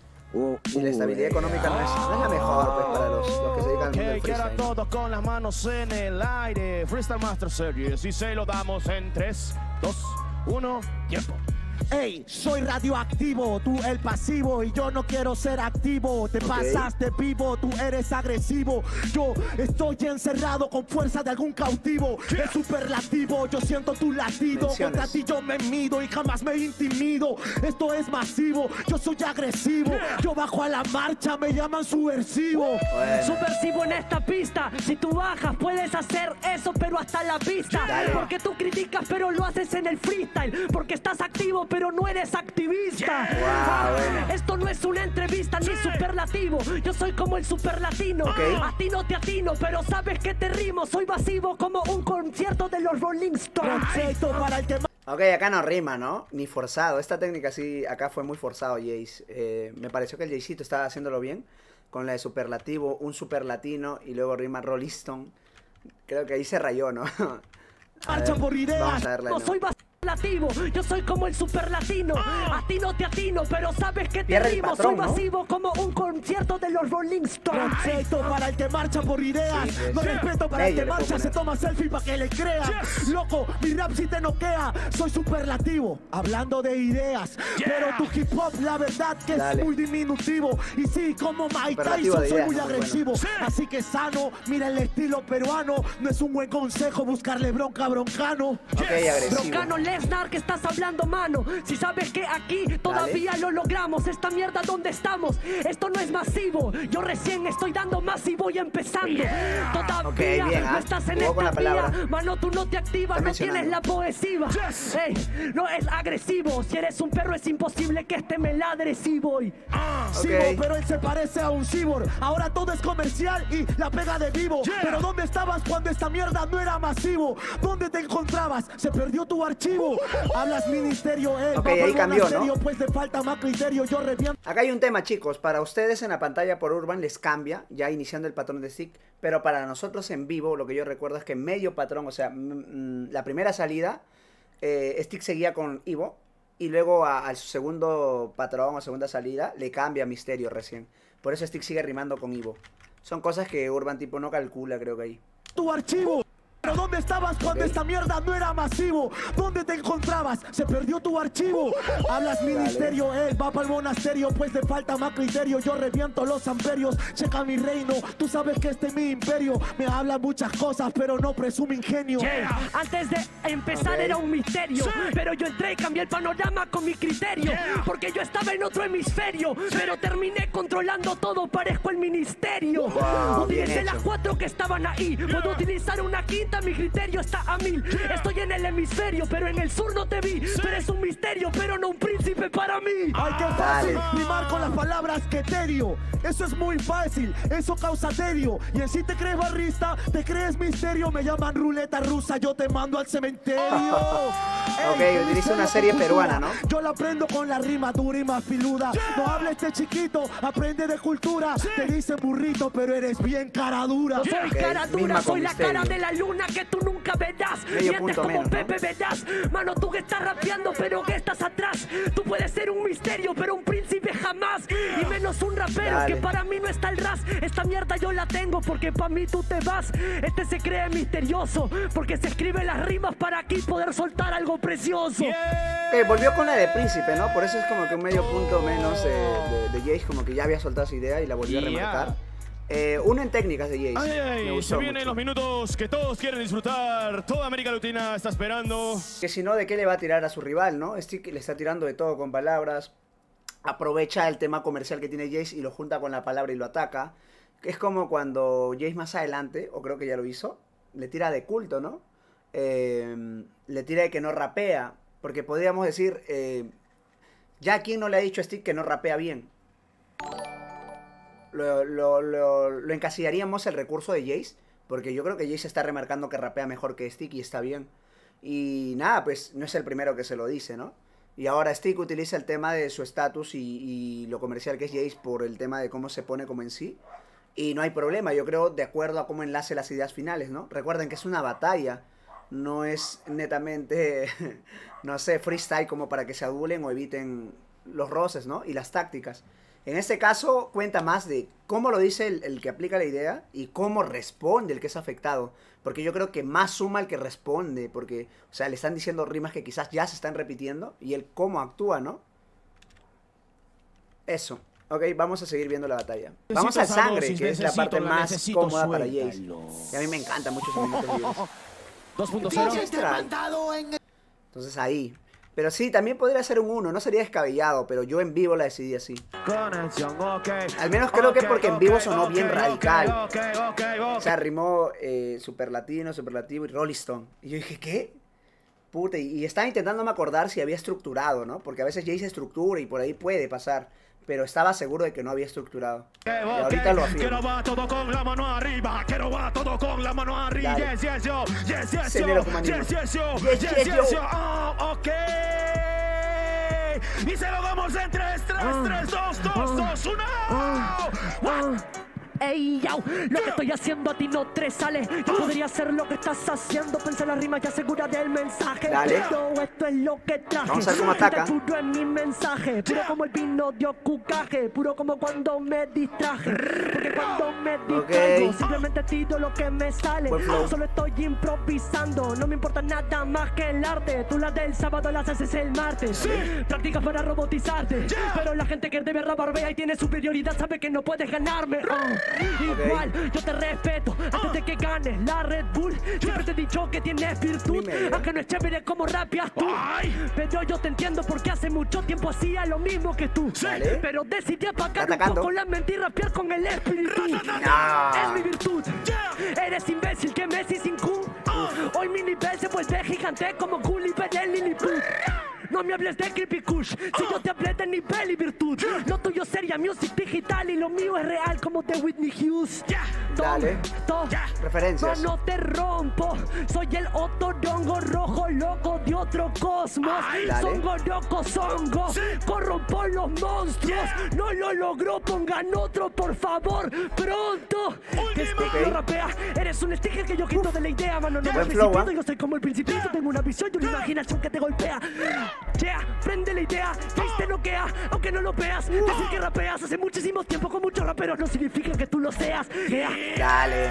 Y la estabilidad económica no es la mejor, pues, para los que se dedican al mundo del Ok, queda freestyle. todo con las manos en el aire. Freestyle Master Series. Y se lo damos en 3, 2, 1, tiempo. Ey, soy radioactivo, tú el pasivo y yo no quiero ser activo. Te pasaste vivo, tú eres agresivo. Yo estoy encerrado con fuerza de algún cautivo. Es superlativo, yo siento tu latido. Contra ti yo me mido y jamás me intimido. Esto es masivo, yo soy agresivo. Yo bajo a la marcha, me llaman subversivo. Subversivo en esta pista. Si tú bajas puedes hacer eso, pero hasta la vista. Porque tú criticas pero lo haces en el freestyle. Porque estás activo pero no eres activista. Esto no es una entrevista ni superlativo. Yo soy como el superlatino. A ti no te atino, pero sabes que te rimo. Soy masivo como un concierto de los Rolling Stones. Para el que Ok, acá no rima, ¿no? Ni forzado. Esta técnica sí, acá fue muy forzado, Jace. Me pareció que el Jaycito estaba haciéndolo bien. Con la de superlativo, un superlatino y luego rima Rolling Stone. Creo que ahí se rayó, ¿no? marcha por ideas. Vamos a verla. No soy lativo, yo soy como el superlatino. A ti no te atino, pero sabes que te rimo. Soy masivo como un concierto de los Rolling Stones. Respeto para el que marcha por ideas. No respeto para el que marcha, se toma selfie para que le crean. Loco, mi rap si te noquea. Soy superlativo, hablando de ideas. Pero tu hip hop, la verdad que es muy diminutivo. Y sí, como Mike Tyson, soy muy agresivo. Así que sano, mira el estilo peruano. No es un buen consejo buscarle bronca a Broncano. Ok, agresivo. Broncano Lesnar, que estás hablando, mano. Si sabes que aquí todavía lo logramos. Esta mierda, ¿dónde estamos? Esto no es masivo. Yo recién estoy dando más y voy empezando. Todavía no estás en esta vía. Mano, tú no te activas, no tienes la poesía. Ey, no es agresivo. Si eres un perro es imposible que este me ladre, sí voy. Cyborg, pero él se parece a un cyborg. Ahora todo es comercial y la pega de vivo. Pero ¿dónde estabas cuando esta mierda no era masivo? ¿Dónde te encontrabas? Se perdió tu archivo. Hablas ministerio, ahí cambió, ¿no? Pues le falta más criterio, yo reviento. Acá hay un tema, chicos. Para ustedes en la pantalla por Urban les cambia, ya iniciando el patrón de Stick. Pero para nosotros en vivo, lo que yo recuerdo es que medio patrón, o sea, la primera salida, Stick seguía con Ivo. Y luego al segundo patrón o segunda salida le cambia Misterio recién. Por eso Stick sigue rimando con Ivo. Son cosas que Urban tipo no calcula, creo que ahí. Tu archivo. Pero ¿dónde estabas cuando esta mierda no era masivo? ¿Dónde te encontrabas? Se perdió tu archivo. Hablas ministerio, él va para el monasterio, pues le falta más criterio. Yo reviento los amperios, checa mi reino. Tú sabes que este es mi imperio. Me hablan muchas cosas, pero no presume ingenio. Antes de empezar era un misterio, pero yo entré y cambié el panorama con mi criterio. Porque yo estaba en otro hemisferio, pero terminé controlando todo, parezco el ministerio. Utilicé las 4 que estaban ahí. Puedo utilizar una quinta. Mi criterio está a 1000. Estoy en el hemisferio, pero en el sur no te vi. Pero es un misterio, pero no un príncipe para mí. Ay, qué fácil rimar con las palabras que tedio. Eso es muy fácil, eso causa tedio. Y en sí te crees barrista, te crees misterio. Me llaman ruleta rusa, yo te mando al cementerio. Utiliza una serie peruana, ¿no? Yo la aprendo con la rima dura y más filuda. No hables de chiquito, aprende de cultura. Te dicen burrito, pero eres bien cara dura. No soy cara dura, soy la cara de la luna que tú nunca verás. Mientes como Pepe verás. Mano, tú que estás rapeando, pero que estás atrás. Tú puedes ser un misterio, pero un príncipe jamás. Y menos un rapero que para mí no está el ras. Esta mierda yo la tengo porque para mí tú te vas. Este se cree misterioso porque se escribe las rimas para aquí poder soltar algo precioso. Volvió con la de príncipe, ¿no? Por eso es como que un medio punto menos de Jace, como que ya había soltado esa idea y la volvió a remarcar. Uno en técnicas de Jace. Se vienen los minutos que todos quieren disfrutar. Toda América Latina está esperando. Que si no, ¿de qué le va a tirar a su rival, no? Stick le está tirando de todo con palabras. Aprovecha el tema comercial que tiene Jace y lo junta con la palabra y lo ataca. Es como cuando Jace más adelante, o creo que ya lo hizo, le tira de culto, ¿no? Le tira de que no rapea. Porque podríamos decir, ya quien no le ha dicho a Stick que no rapea bien. Lo encasillaríamos el recurso de Jace, porque yo creo que Jace está remarcando que rapea mejor que Stick y está bien. Y nada, pues no es el primero que se lo dice, ¿no? Y ahora Stick utiliza el tema de su estatus y lo comercial que es Jace por el tema de cómo se pone como en sí. Y no hay problema, yo creo, de acuerdo a cómo enlace las ideas finales, ¿no? Recuerden que es una batalla, no es netamente, no sé, freestyle como para que se adulen o eviten los roces, ¿no? Y las tácticas. En este caso cuenta más de cómo lo dice el que aplica la idea y cómo responde el que es afectado. Porque yo creo que más suma el que responde, porque, o sea, le están diciendo rimas que quizás ya se están repitiendo y él cómo actúa, ¿no? Eso. Ok, vamos a seguir viendo la batalla. Vamos al sangre, que es la parte más cómoda para Jace. Y a mí me encanta mucho ese momento de Jace. 2.0. Entonces ahí. Pero sí, también podría ser un 1, no sería descabellado, pero yo en vivo la decidí así. Al menos creo que es porque en vivo sonó bien radical. O sea, rimó superlativo y Rolling Stone. Y yo dije, ¿qué? Puta, y estaba intentándome acordar si había estructurado, ¿no? Porque a veces Jace estructura y por ahí puede pasar. Pero estaba seguro de que no había estructurado. Y ahorita lo afirmo. Quiero va todo con la mano arriba. Quiero va todo con la mano arriba. Yes, yes, yo. Yes, yes, yo. Yes, yes, yo. Yes, yes, yo. Oh, ok. Y se lo damos en 3, 2, 1. Ey, yo, lo que estoy haciendo a ti no te sale. Yo podría hacer lo que estás haciendo. Pensé la rima ya segura del mensaje. Dale. Todo esto es lo que traje. Vamos a ver cómo ataca. Puro en mi mensaje. Puro como el vino de Okukaje. Puro como cuando me distraje. Porque cuando me distraigo simplemente tiro lo que me sale. Solo estoy improvisando. No me importa nada más que el arte. Tú la del sábado las haces el martes. Practicas para robotizarte. Pero la gente que debe rabarbea y tiene superioridad sabe que no puedes ganarme. Igual, yo te respeto antes de que ganes la Red Bull. Siempre te he dicho que tienes virtud, aunque no es chévere como rapeas tú. Pero yo te entiendo porque hace mucho tiempo hacía lo mismo que tú. Pero decidí apagar un poco la mente y rapear con el espíritu. Es mi virtud. Eres imbécil que Messi sin Kun. Hoy mi nivel se vuelve gigante como Gulliver en Lilliput. No me hables de Creepy Kush, si yo te hablé de nivel y virtud. Lo tuyo sería music digital y lo mío es real como de Whitney Hughes. Dale. Referencias. No te rompo, soy el otorongo rojo loco de otro cosmos. Songo loco, songo, corrompo los monstruos. No lo logró, pongan otro por favor, pronto. Que Stick rapea, eres un sticker que yo quito de la idea, mano. No me precipito, yo soy como el principito. Tengo una visión y una imaginación que te golpea. Prende la idea, que te noquea, aunque no lo veas. Decir que rapeas hace muchísimo tiempo con muchos raperos no significa que tú lo seas. Dale.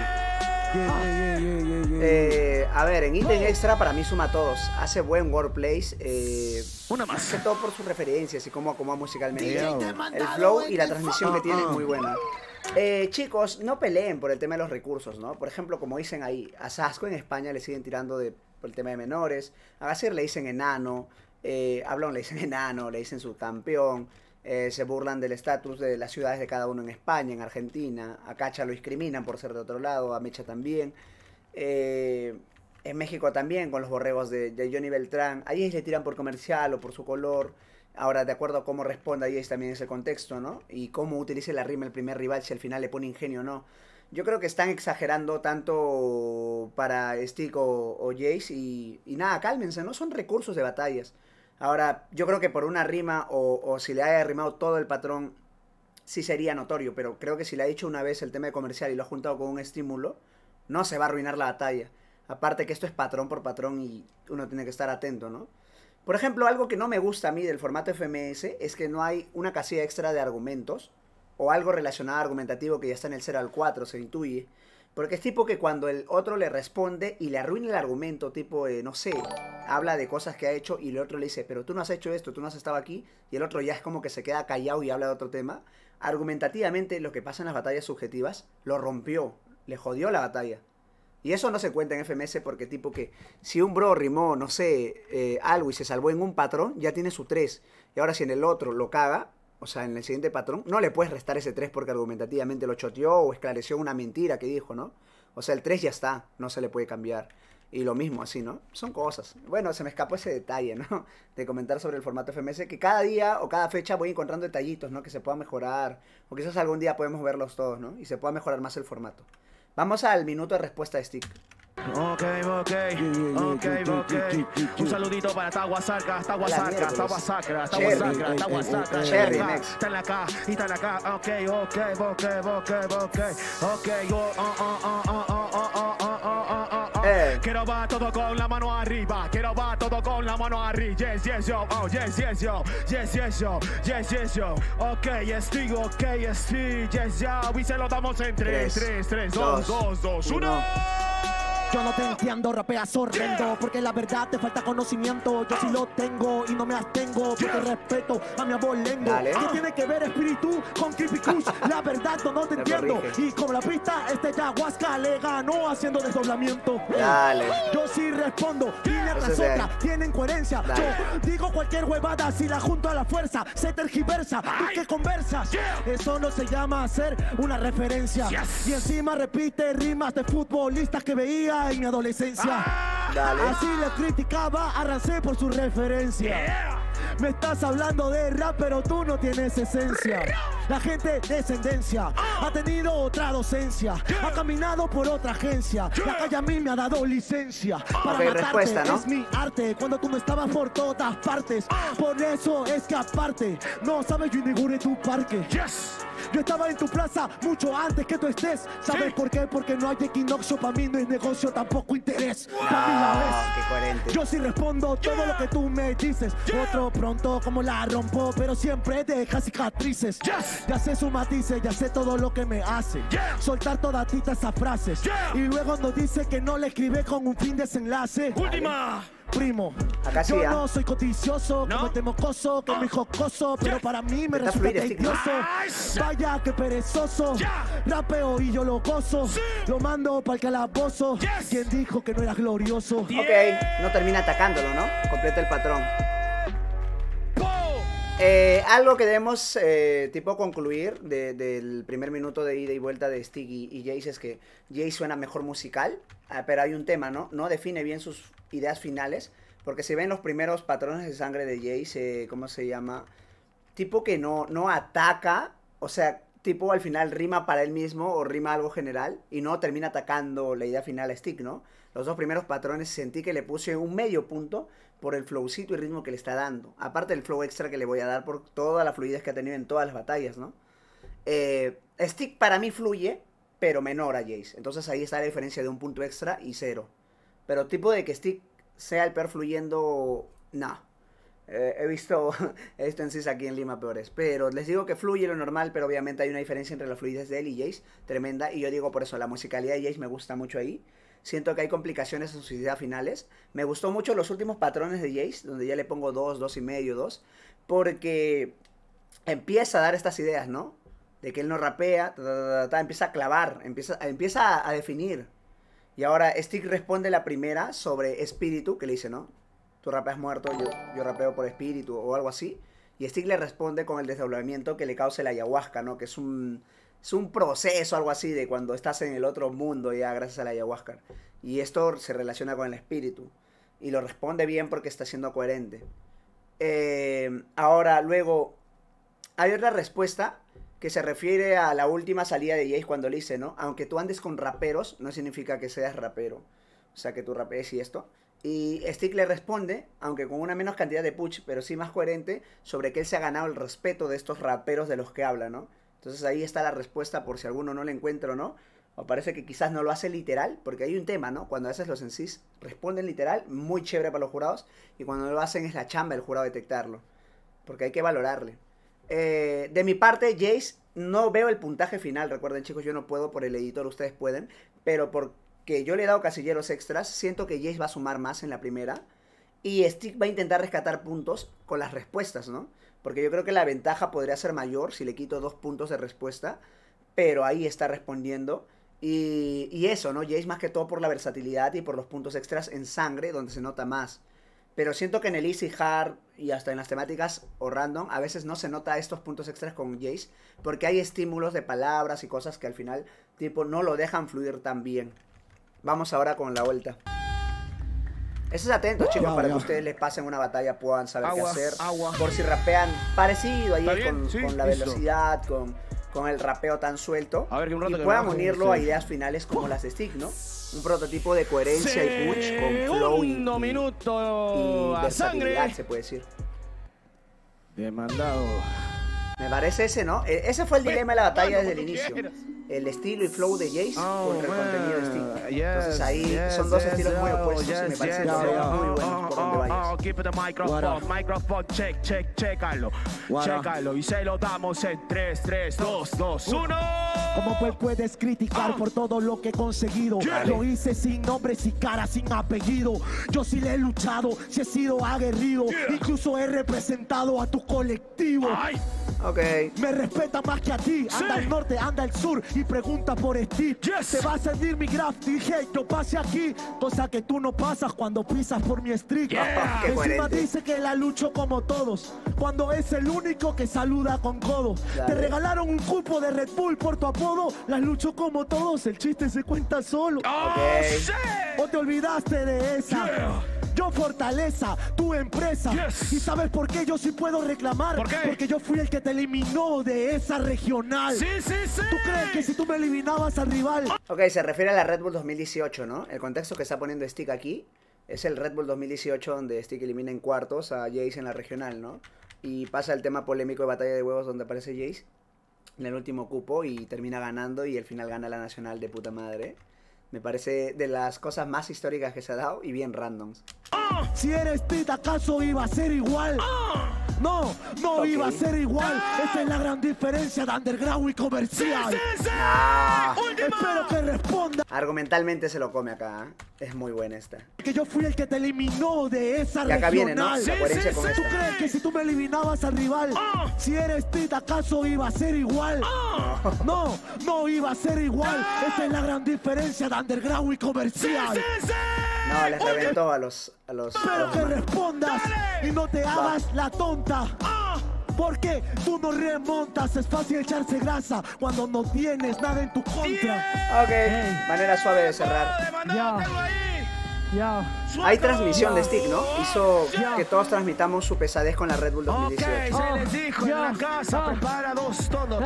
A ver, en ítem extra para mí suma a todos. Hace buen wordplay. Una más. Hace todo por sus referencias y cómo acomoda musicalmente. El flow y la transmisión que tiene es muy buena. Chicos, no peleen por el tema de los recursos, ¿no? Por ejemplo, como dicen ahí, a Sasco en España le siguen tirando por el tema de menores. A Gasir le dicen enano. A Blon le dicen enano, le dicen subcampeón. Se burlan del estatus de las ciudades de cada uno en España, en Argentina. A Cacha lo discriminan por ser de otro lado, a Mecha también. En México también, con los borregos de Johnny Beltrán. A Jace le tiran por comercial o por su color. Ahora, de acuerdo a cómo responda Jace también es el contexto, ¿no? Y cómo utilice la rima el primer rival, si al final le pone ingenio o no. Yo creo que están exagerando tanto para Stick o Jace y nada, cálmense, ¿no? Son recursos de batallas. Ahora, yo creo que por una rima o si le haya rimado todo el patrón, sí sería notorio, pero creo que si le ha dicho una vez el tema de comercial y lo ha juntado con un estímulo, no se va a arruinar la batalla. Aparte que esto es patrón por patrón y uno tiene que estar atento, ¿no? Por ejemplo, algo que no me gusta a mí del formato FMS es que no hay una casilla extra de argumentos o algo relacionado argumentativo que ya está en el 0 al 4, se intuye. Porque es tipo que cuando el otro le responde y le arruina el argumento, tipo, no sé, habla de cosas que ha hecho y el otro le dice, pero tú no has hecho esto, tú no has estado aquí, y el otro ya es como que se queda callado y habla de otro tema. Argumentativamente, lo que pasa en las batallas subjetivas, lo rompió, le jodió la batalla. Y eso no se cuenta en FMS porque tipo que si un bro rimó, no sé, algo y se salvó en un patrón, ya tiene su 3. Y ahora si en el otro lo caga, o sea, en el siguiente patrón, no le puedes restar ese 3 porque argumentativamente lo choteó o esclareció una mentira que dijo, ¿no? O sea, el 3 ya está, no se le puede cambiar. Y lo mismo así, ¿no? Son cosas. Bueno, se me escapó ese detalle, ¿no? De comentar sobre el formato FMS, que cada día o cada fecha voy encontrando detallitos, ¿no? Que se pueda mejorar, o quizás algún día podemos verlos todos, ¿no? Y se pueda mejorar más el formato. Vamos al minuto de respuesta de Stick. Ok. Un saludito para Tahuasacra. Cherry, next. Están acá, ok. Quiero va todo con la mano arriba. Quiero va todo con la mano arriba. Yes, yo. Oh, yes, yo. Ok, Stick, yes, ya. Y se lo damos en 3, 2, 1. Yo no te entiendo, rapeas horrendo, porque la verdad te falta conocimiento. Yo sí lo tengo y no me abstengo, porque respeto a mi abolengo. ¿Qué tiene que ver espíritu con Creepy Kush? La verdad no te entiendo. Y como la pista, Yaguasca le ganó haciendo desdoblamiento. Dale. Yo sí respondo, línea tras otra, tienen coherencia. Yo digo cualquier huevada si la junto a la fuerza, se tergiversa. ¿Tú qué conversas? Eso no se llama hacer una referencia. Y encima repite rimas de futbolistas que veía en mi adolescencia. Así le criticaba a Rancé por su referencia. Me estás hablando de rap, pero tú no tienes esencia. La gente de descendencia ha tenido otra docencia, ha caminado por otra agencia. La calle a mí me ha dado licencia para matarte, ¿no? Es mi arte, cuando tú no estabas por todas partes. Por eso es que aparte, no sabes, yo inauguré tu parque. Yo estaba en tu plaza mucho antes que tú estés. ¿Sabes por qué? Porque no hay equinoccio, para mí no es negocio, tampoco interés. Para mí la ves. Qué coherente. Yo sí respondo todo lo que tú me dices. Otro pronto como la rompo, pero siempre deja cicatrices. Ya sé sus matices, ya sé todo lo que me hace. Soltar todas esas frases. Y luego nos dice que no le escribe con un fin desenlace. Última. Primo, acá sí, yo no soy codicioso, como este mocoso, que es muy jocoso, pero para mí me resulta tedioso. Vaya que perezoso, rapeo y yo lo gozo, lo mando para el calabozo. ¿Quién dijo que no era glorioso? Ok, no termina atacándolo, ¿no? Completa el patrón. Algo que debemos tipo concluir del primer minuto de ida y vuelta de Stig y Jace es que Jace suena mejor musical, pero hay un tema, ¿no? No define bien sus ideas finales, porque si ven los primeros patrones de sangre de Jace, ¿cómo se llama? Tipo que no ataca, o sea, tipo al final rima para él mismo o rima algo general y no termina atacando la idea final a Stig, ¿no? Los dos primeros patrones sentí que le puse un medio punto por el flowcito y ritmo que le está dando. Aparte del flow extra que le voy a dar por toda la fluidez que ha tenido en todas las batallas, ¿no? Stig para mí fluye, pero menor a Jace. Entonces ahí está la diferencia de un punto extra y 0. Pero tipo de que Stig sea el peor fluyendo, no. He visto en sí aquí en Lima peores. Pero les digo que fluye lo normal, pero obviamente hay una diferencia entre la fluidez de él y Jace, tremenda. Y yo digo por eso, la musicalidad de Jace me gusta mucho ahí. Siento que hay complicaciones en sus ideas finales. Me gustó mucho los últimos patrones de Jace, donde ya le pongo 2, 2,5, 2. Porque empieza a dar estas ideas, ¿no? De que él no rapea, empieza a clavar, empieza a definir. Y ahora Stig responde la primera sobre espíritu, que le dice, ¿no? Tú rapeas muerto, yo rapeo por espíritu o algo así. Y Stig le responde con el desdoblamiento que le causa la ayahuasca, ¿no? Que es un proceso, algo así, de cuando estás en el otro mundo ya gracias a la ayahuasca. Y esto se relaciona con el espíritu. Y lo responde bien porque está siendo coherente. Ahora, luego, hay otra respuesta que se refiere a la última salida de Jace cuando le dice, ¿no? Aunque tú andes con raperos, no significa que seas rapero. O sea, que tú rapees y esto. Y Stig le responde, aunque con una menos cantidad de push, pero sí más coherente, sobre que él se ha ganado el respeto de estos raperos de los que habla, ¿no? Entonces ahí está la respuesta por si alguno no le encuentra o no. O parece que quizás no lo hace literal, porque hay un tema, ¿no? Cuando a veces los MCs responden literal, muy chévere para los jurados, y cuando no lo hacen es la chamba del jurado detectarlo. Porque hay que valorarle. De mi parte, Jace, no veo el puntaje final. Recuerden, chicos, yo no puedo por el editor, ustedes pueden. Pero porque yo le he dado casilleros extras, siento que Jace va a sumar más en la primera. Y Stig va a intentar rescatar puntos con las respuestas, ¿no? Porque yo creo que la ventaja podría ser mayor si le quito 2 puntos de respuesta. Pero ahí está respondiendo. Y eso, ¿no? Jace más que todo por la versatilidad y por los puntos extras en sangre, donde se nota más. Pero siento que en el Easy, Hard y hasta en las temáticas o random, a veces no se nota estos puntos extras con Jace. Porque hay estímulos de palabras y cosas que al final, tipo, no lo dejan fluir tan bien. Vamos ahora con la vuelta. Estés atentos, chicos, para que ustedes les pasen una batalla, puedan saber qué hacer. Por si rapean parecido ahí con la velocidad, con el rapeo tan suelto. A ver, que un rato y puedan unirlo a ideas finales como las de Stig, ¿no? Un prototipo de coherencia y push con flow y versatilidad, se puede decir. Demandado. Me parece ese, ¿no? Ese fue el dilema de la batalla desde el inicio. El estilo y flow de Jace contra el contenido de Stig. Entonces ahí son dos estilos muy opuestos y me parece que son muy buenos por donde vayas. Keep the microphone, chécalo. Chécalo y se lo damos en 3, 2, 2, 1. ¿Cómo puedes criticar por todo lo que he conseguido? Lo hice sin nombre, sin cara, sin apellido. Yo sí le he luchado, sí he sido aguerrido. Incluso he representado a tu colectivo. Okay. Me respeta más que a ti. Anda al norte, anda al sur y pregunta por Steve. Te va a servir mi graph, dije yo pase aquí. Cosa que tú no pasas cuando pisas por mi street. Encima dice que la lucho como todos, cuando es el único que saluda con codo. Te regalaron un cupo de Red Bull por tu apodo. Las lucho como todos, el chiste se cuenta solo. ¿O te olvidaste de esa? Yo fortaleza, tu empresa. ¿Y sabes por qué yo sí puedo reclamar? Porque yo fui el que te eliminó de esa regional. ¿Tú crees que si tú me eliminabas al rival? Ok, se refiere a la Red Bull 2018, ¿no? El contexto que está poniendo Stig aquí es el Red Bull 2018 donde Stig elimina en cuartos a Jace en la regional, ¿no? Y pasa el tema polémico de batalla de huevos donde aparece Jace en el último cupo y termina ganando y al final gana la nacional de puta madre. Me parece de las cosas más históricas que se ha dado y bien randoms. Si eres Pete, ¿acaso iba a ser igual? No iba a ser igual. Esa es la gran diferencia de underground y comercial. Espero que responda. Argumentalmente se lo come acá, ¿eh? Es muy buena esta. Que yo fui el que te eliminó de esa y acá regional. viene, ¿no? La coherencia con ¿Tú esta. crees que si tú me eliminabas al rival, si eres Street, acaso iba a ser igual? No iba a ser igual. Esa es la gran diferencia de underground y comercial. No, les reventó a los Espero que respondas y no te hagas la tonta. Porque tú no remontas, es fácil echarse grasa cuando no tienes nada en tu contra. Ok, manera suave de cerrar. Hay transmisión de Stick, ¿no? Hizo que todos transmitamos su pesadez con la Red Bull 2018. Se les dijo en la casa, preparados todos.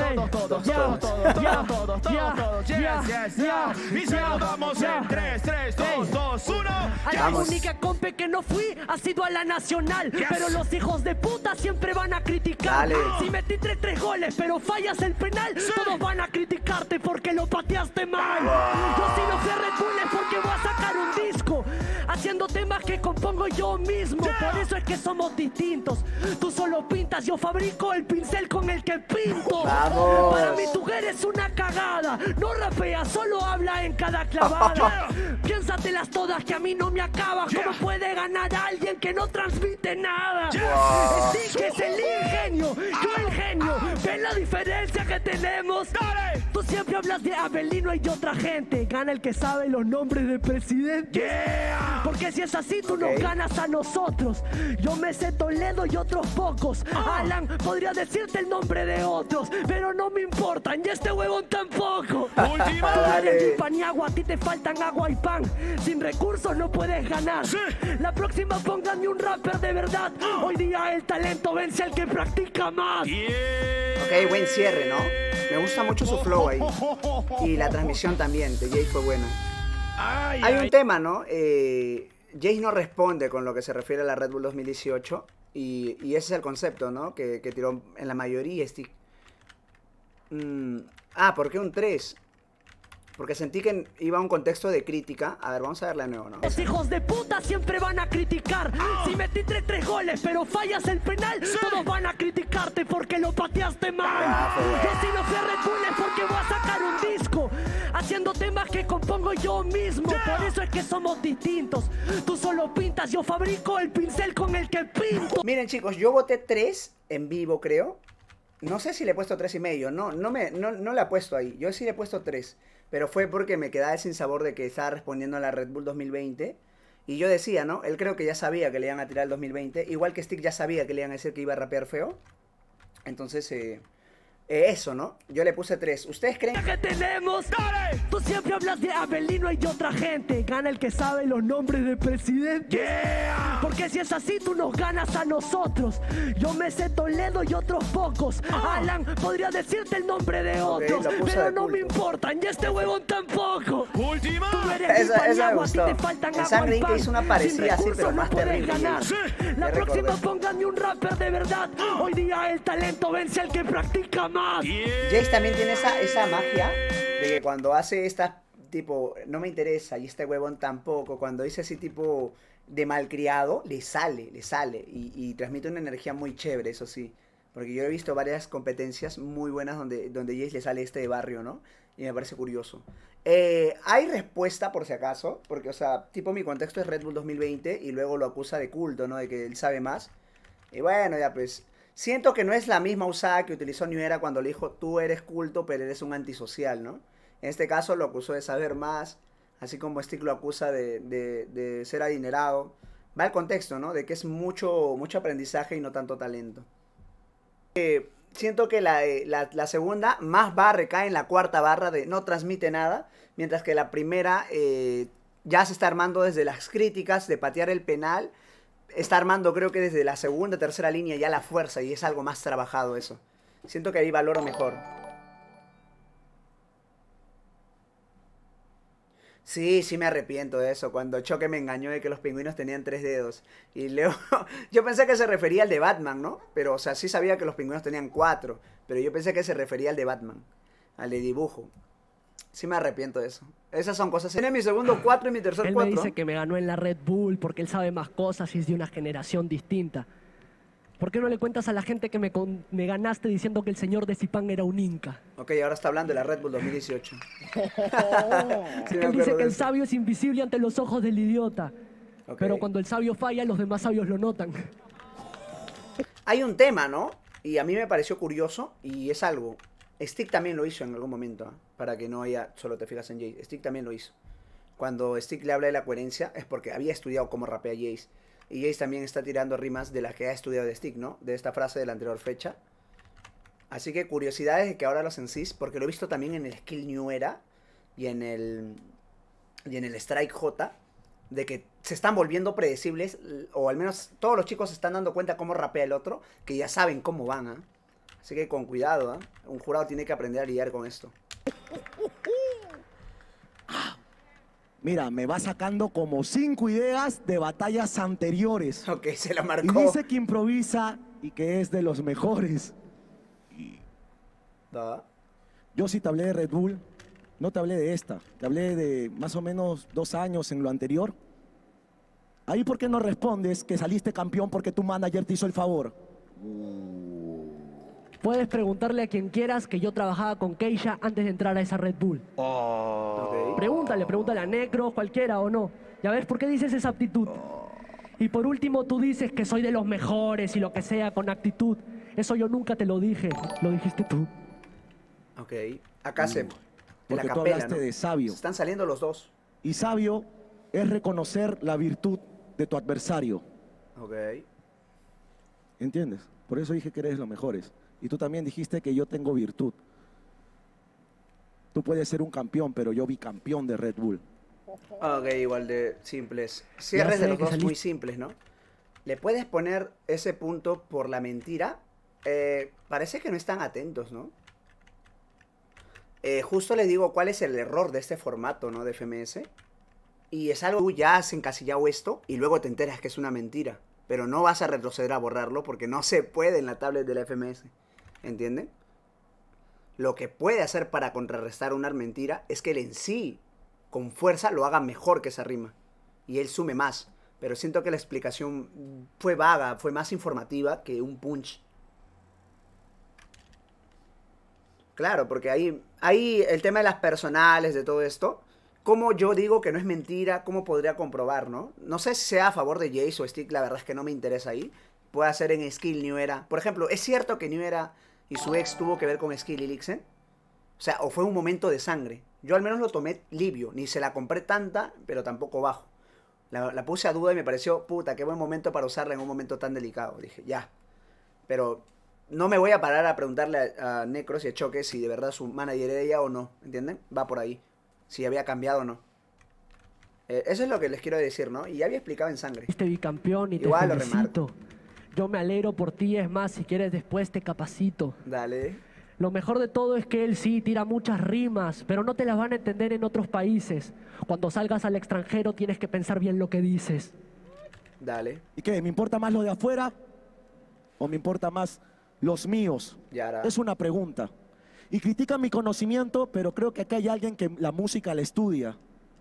Y se lo damos en 3, 2, 2, 1. A la única compe que no fui ha sido a la nacional. Pero los hijos de puta siempre van a criticar. Dale. Si metí 3 goles pero fallas el penal, todos van a criticarte porque lo pateaste mal. Yo si no fui a Red Bull es porque voy a sacar un disco haciendo temas que compongo yo mismo. Por eso es que somos distintos. Tú solo pintas, yo fabrico el pincel con el que pinto. ¡Vamos! Para mí tú eres una cagada. No rapea, solo habla en cada clavada. Piénsatelas todas que a mí no me acabas. ¿Cómo puede ganar a alguien que no transmite nada? Stick es el ingenio, yo el genio. ¿Ven la diferencia que tenemos? Tú siempre hablas de Abelino y de otra gente. Gana el que sabe los nombres de presidente. Porque si es así, tú nos ganas a nosotros. Yo me sé Toledo y otros pocos. Alan podría decirte el nombre de otros, pero no me importan, y este huevón tampoco. Última. Tú no eres ni Paniagua, a ti te faltan agua y pan. Sin recursos no puedes ganar. La próxima pónganme un rapper de verdad. Hoy día el talento vence al que practica más. Ok, buen cierre, ¿no? Me gusta mucho su flow ahí. Y la transmisión también de Jay fue buena. Hay un tema, ¿no? Jay no responde con lo que se refiere a la Red Bull 2018 y ese es el concepto, ¿no? Que tiró en la mayoría Stick. ¿Por qué un 3? Porque sentí que iba a un contexto de crítica. A ver, vamos a verla de nuevo, ¿no? Los hijos de puta siempre van a criticar. Si metí 3 goles pero fallas el penal, todos van a criticarte porque lo pateaste mal. Yo si no fui a Red Bull es porque voy a sacar un disco haciendo temas que compongo yo mismo. Por eso es que somos distintos. Tú solo pintas, yo fabrico el pincel con el que pinto. Miren, chicos, yo voté 3 en vivo, creo. No sé si le he puesto 3,5. No le he puesto ahí. Yo sí le he puesto 3. Pero fue porque me quedaba el sinsabor de que estaba respondiendo a la Red Bull 2020. Y yo decía, ¿no? Él creo que ya sabía que le iban a tirar el 2020. Igual que Stick ya sabía que le iban a decir que iba a rapear feo. Entonces, eso, ¿no? Yo le puse 3. ¿Ustedes creen que tenemos? ¡Dale! Tú siempre hablas de Abelino y de otra gente. Gana el que sabe los nombres de presidente. Porque si es así, tú nos ganas a nosotros. Yo me sé Toledo y otros pocos. Alan podría decirte el nombre de otros, pero no me importan, y este huevón tampoco. Última. Tú eres esa me a gustó. ti te faltan En Sangre Inca hizo una parecida así, pero más terrible. Ganar. La Me próxima recordé. pónganme un rapper de verdad. Hoy día el talento vence al que practica más. Jace también tiene esa magia de que cuando hace esta tipo, no me interesa, y este huevón tampoco, cuando dice así tipo de malcriado, le sale, y transmite una energía muy chévere, eso sí. Porque yo he visto varias competencias muy buenas donde Jace le sale este de barrio, ¿no? Y me parece curioso. Hay respuesta, por si acaso, porque, o sea, tipo mi contexto es Red Bull 2020 y luego lo acusa de culto, ¿no? De que él sabe más. Y bueno, ya pues... Siento que no es la misma usada que utilizó New Era cuando le dijo, tú eres culto, pero eres un antisocial, ¿no? En este caso lo acusó de saber más, así como Stick lo acusa de ser adinerado. Va el contexto, ¿no? De que es mucho aprendizaje y no tanto talento. Siento que la segunda más recae en la cuarta barra de no transmite nada, mientras que la primera ya se está armando desde las críticas de patear el penal. Está armando creo que desde la segunda, tercera línea ya la fuerza y es algo más trabajado eso. Siento que ahí valoro mejor. Sí me arrepiento de eso. Cuando Choque me engañó de que los pingüinos tenían 3 dedos. Y Leo... yo pensé que se refería al de Batman, ¿no? Pero, o sea, sí sabía que los pingüinos tenían 4. Pero yo pensé que se refería al de Batman. Al de dibujo. Sí me arrepiento de eso. Esas son cosas. Tiene mi segundo 4 y mi tercer 4. Él me dice que me ganó en la Red Bull porque él sabe más cosas y es de una generación distinta. ¿Por qué no le cuentas a la gente que me ganaste diciendo que el señor de Zipán era un inca? Ok, ahora está hablando de la Red Bull 2018. Sí, él dice que el sabio es invisible ante los ojos del idiota. Okay. Pero cuando el sabio falla, los demás sabios lo notan. Hay un tema, ¿no? Y a mí me pareció curioso y es algo. Stick también lo hizo en algún momento, ¿eh? Para que no haya, solo te fijas en Jace. Stick también lo hizo. Cuando Stick le habla de la coherencia es porque había estudiado cómo rapea Jace. Y Jace también está tirando rimas de las que ha estudiado de Stick, ¿no? De esta frase de la anterior fecha. Así que curiosidades de que ahora los ensis, porque lo he visto también en el Skill New Era y en el Strike J, de que se están volviendo predecibles, o al menos todos los chicos se están dando cuenta cómo rapea el otro, que ya saben cómo van, ¿eh? Así que con cuidado, ¿eh? Un jurado tiene que aprender a lidiar con esto. Mira, me va sacando como 5 ideas de batallas anteriores. Ok, se la marcó. Y dice que improvisa y que es de los mejores. Yo sí te hablé de Red Bull, no te hablé de esta. Te hablé de más o menos 2 años en lo anterior. Ahí, ¿por qué no respondes que saliste campeón porque tu manager te hizo el favor? Puedes preguntarle a quien quieras que yo trabajaba con Keisha antes de entrar a esa Red Bull. Okay. Pregúntale a Necro, cualquiera o no. Ya ves, ¿por qué dices esa aptitud? Y por último, tú dices que soy de los mejores y lo que sea con actitud. Eso yo nunca te lo dije, lo dijiste tú. Ok, acá se... Porque tú hablaste, ¿no?, de sabio. Se están saliendo los dos. Y sabio es reconocer la virtud de tu adversario. Ok. ¿Entiendes? Por eso dije que eres de los mejores. Y tú también dijiste que yo tengo virtud. Tú puedes ser un campeón, pero yo bicampeón de Red Bull. Ok, igual de simples. Cierres de los dos muy simples, ¿no? ¿Le puedes poner ese punto por la mentira? Parece que no están atentos, ¿no? Justo les digo cuál es el error de este formato, ¿no? De FMS. Y es algo que ya has encasillado esto y luego te enteras que es una mentira. Pero no vas a retroceder a borrarlo porque no se puede en la tablet de la FMS. ¿Entienden? Lo que puede hacer para contrarrestar una mentira es que él en sí, con fuerza, lo haga mejor que esa rima. Y él sume más. Pero siento que la explicación fue vaga, fue más informativa que un punch. Claro, porque ahí el tema de las personales, de todo esto, ¿cómo yo digo que no es mentira? ¿Cómo podría comprobar, no? No sé si sea a favor de Jace o Stick, la verdad es que no me interesa ahí. Puede ser en Skill New Era. Por ejemplo, ¿es cierto que New Era y su ex tuvo que ver con Skill y Lixen? O sea, o fue un momento de sangre. Yo al menos lo tomé libio, ni se la compré tanta, pero tampoco bajo. La puse a duda y me pareció, puta, qué buen momento para usarla en un momento tan delicado. Dije, ya. Pero no me voy a parar a preguntarle a Necros y a Choque si de verdad su manager era ella o no, ¿entienden? Va por ahí. Si había cambiado o no. Eso es lo que les quiero decir, ¿no? Y ya había explicado en sangre. Este bicampeón y igual te felicito. Yo me alegro por ti, es más, si quieres después te capacito. Dale. Lo mejor de todo es que él sí tira muchas rimas, pero no te las van a entender en otros países. Cuando salgas al extranjero tienes que pensar bien lo que dices. Dale. ¿Y qué? ¿Me importa más lo de afuera o me importa más los míos? Yara. Es una pregunta. Y critican mi conocimiento, pero creo que acá hay alguien que la música la estudia.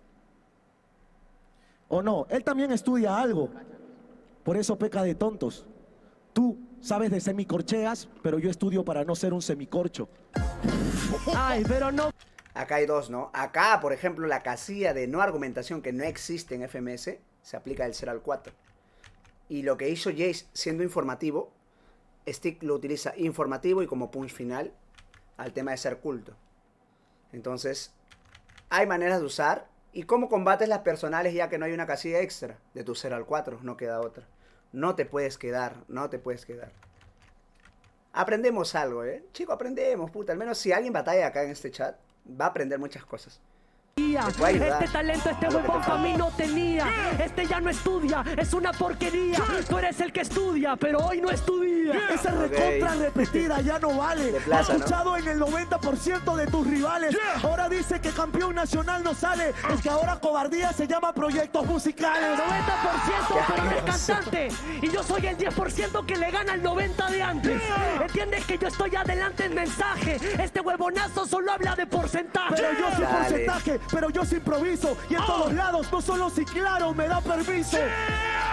¿O no? Él también estudia algo. Por eso peca de tontos. Tú sabes de semicorcheas, pero yo estudio para no ser un semicorcho. Ay, pero no. Acá hay dos, ¿no? Acá, por ejemplo, la casilla de no argumentación que no existe en FMS se aplica del 0 al 4. Y lo que hizo Jace siendo informativo, Stick lo utiliza informativo y como punch final al tema de ser culto. Entonces, hay maneras de usar. ¿Y cómo combates las personales ya que no hay una casilla extra? De tu 0 al 4, no queda otra. No te puedes quedar, no te puedes quedar. Aprendemos algo, ¿eh? Chico, aprendemos, puta. Al menos si alguien batalla acá en este chat, va a aprender muchas cosas. Este talento, este huevón para mí no tenía. Este ya no estudia, es una porquería. Tú eres el que estudia, pero hoy no estudia. Esa recontra repetida ya no vale. Plaza, he escuchado, ¿no?, en el 90% de tus rivales. Ahora dice que campeón nacional no sale. Es que ahora cobardía se llama proyectos musicales. 90% pero no es cantante. Y yo soy el 10% que le gana al 90% de antes. ¿Entiendes que yo estoy adelante en mensaje? Este huevonazo solo habla de porcentaje. Pero yo sin porcentaje, pero yo sin improviso. Y en todos lados, no solo si claro me da permiso.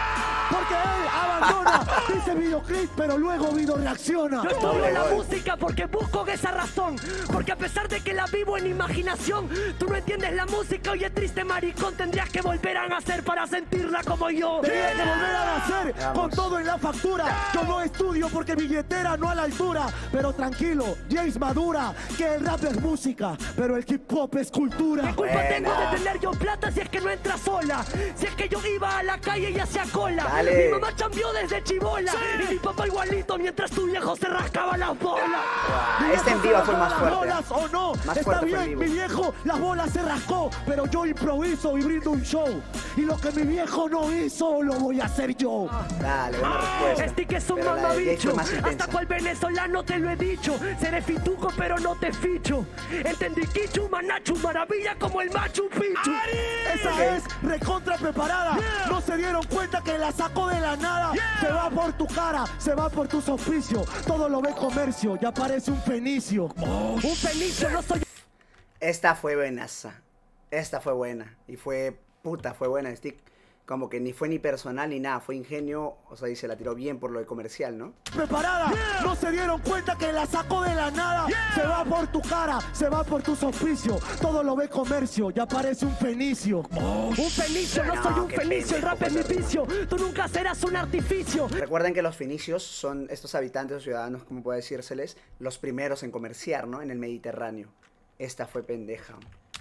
porque él abandona. Dice videoclip, pero luego video reacciona. Yo estudio la música porque busco esa razón. Porque a pesar de que la vivo en imaginación, tú no entiendes la música, oye triste maricón, tendrías que volver a nacer para sentirla como yo. Tendría que volver a nacer con todo en la factura. Yo no estudio porque billetera no a la altura. Pero tranquilo, Jace madura, que el rap es música, pero el hip hop es cultura. ¿Qué culpa tengo de tener yo plata si es que no entra sola? Si es que yo iba a la calle y hacía cola. Dale. Mi mamá chambeó desde chibola. Y mi papá igualito mientras tu viejo se rascaba las bolas. Este en vivo fue más fuerte. Bolas o no, Más está fuerte fue en bien, vivo. mi viejo las bolas se rascó, pero yo improviso y brindo un show. Y lo que mi viejo no hizo, lo voy a hacer yo. Dale, buena respuesta. Este que es un Pero la de Jay mamabicho. fue más intensa. Hasta cual venezolano te lo he dicho. Seré fituco pero no te ficho. Entendí quichu, manachu, maravilla como el Machu Picchu. Esa es recontra preparada. No se dieron cuenta que la sacó de la nada. Se va por tu cara, se va por tus auspicios. Todo lo ve comercio, ya parece un fenicio. Un fenicio, no soy. Esta fue buenaza. Esta fue buena. Y fue fue buena. Stick como que ni fue ni personal ni nada. Fue ingenio. O sea, y se la tiró bien por lo de comercial, ¿no? Preparada, no se dieron cuenta que la sacó de la nada. Se va por tu cara, se va por tus auspicios. Todo lo ve comercio, ya parece un fenicio. Un fenicio, no soy un qué fenicio. El pendejo, rap es mi pues, vicio. Tú nunca serás un artificio. Recuerden que los fenicios son estos habitantes o ciudadanos, como puede decírseles, los primeros en comerciar, ¿no? En el Mediterráneo. Esta fue pendeja.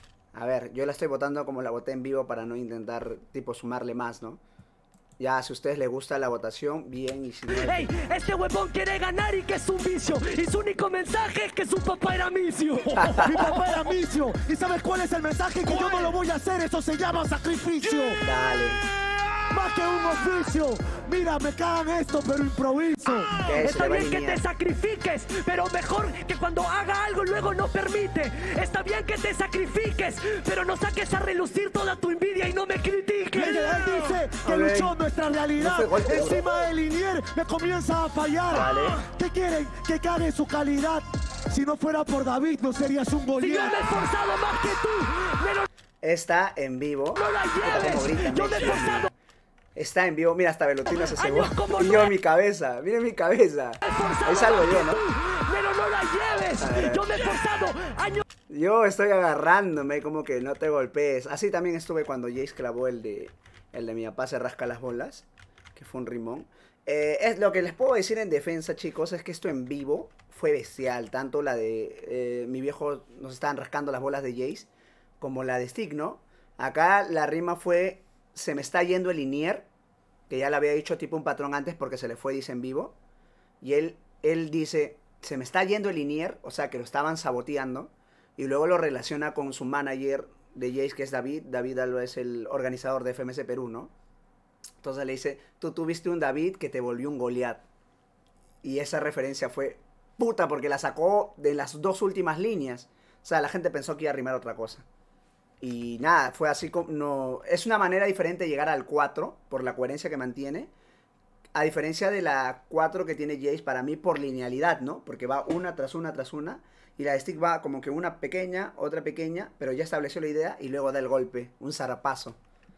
A ver, yo la estoy votando como la voté en vivo para no intentar, tipo, sumarle más, ¿no? Ya, si a ustedes les gusta la votación, bien, y si no... Ey, este huevón quiere ganar y que es un vicio. Y su único mensaje es que su papá era misio. Mi papá era misio. ¿Y sabes cuál es el mensaje? Que yo no lo voy a hacer, eso se llama sacrificio. Dale. Más que un oficio. Mira, me cagan esto, pero improviso. Que se Está le va a bien que alinear. te sacrifiques, pero mejor que cuando haga algo luego no permite. Está bien que te sacrifiques, pero no saques a relucir toda tu envidia y no me critiques. Él dice que Ok. luchó nuestra realidad. No fue golpe, Encima del linier me comienza a fallar. Vale. ¿Qué quieren? Que cague su calidad. Si no fuera por David, no serías un Si yo Goliat. me he esforzado más que tú, pero Está en vivo. no la Puta, cómo lleves. gritan, Yo me he esforzado. Está en vivo. Mira, hasta Velutino se cebó. Años como Y yo no- en mi cabeza. Miren mi cabeza. Ahí salgo más yo, que ¿no? tú, pero no la A ver. lleves. Yo me he esforzado años. Yo estoy agarrándome como que no te golpees. Así también estuve cuando Jace clavó el de mi papá se rasca las bolas, que fue un rimón. Es lo que les puedo decir en defensa, chicos, es que esto en vivo fue bestial. Tanto la de mi viejo nos estaban rascando las bolas de Jace, como la de Stick, ¿no? Acá la rima fue se me está yendo el linier, que ya le había dicho tipo un patrón antes porque se le fue, dice en vivo. Y él dice, se me está yendo el linier, o sea que lo estaban saboteando. Y luego lo relaciona con su manager de Jace, que es David. David Alba es el organizador de FMS Perú, ¿no? Entonces le dice, tú tuviste un David que te volvió un Goliat. Y esa referencia fue puta porque la sacó de las dos últimas líneas. O sea, la gente pensó que iba a rimar otra cosa. Y nada, fue así como... No, es una manera diferente de llegar al 4 por la coherencia que mantiene. A diferencia de la 4 que tiene Jace para mí por linealidad, ¿no? Porque va una tras una tras una. Y la de Stick va como que una pequeña, otra pequeña, pero ya estableció la idea y luego da el golpe, un zarapazo.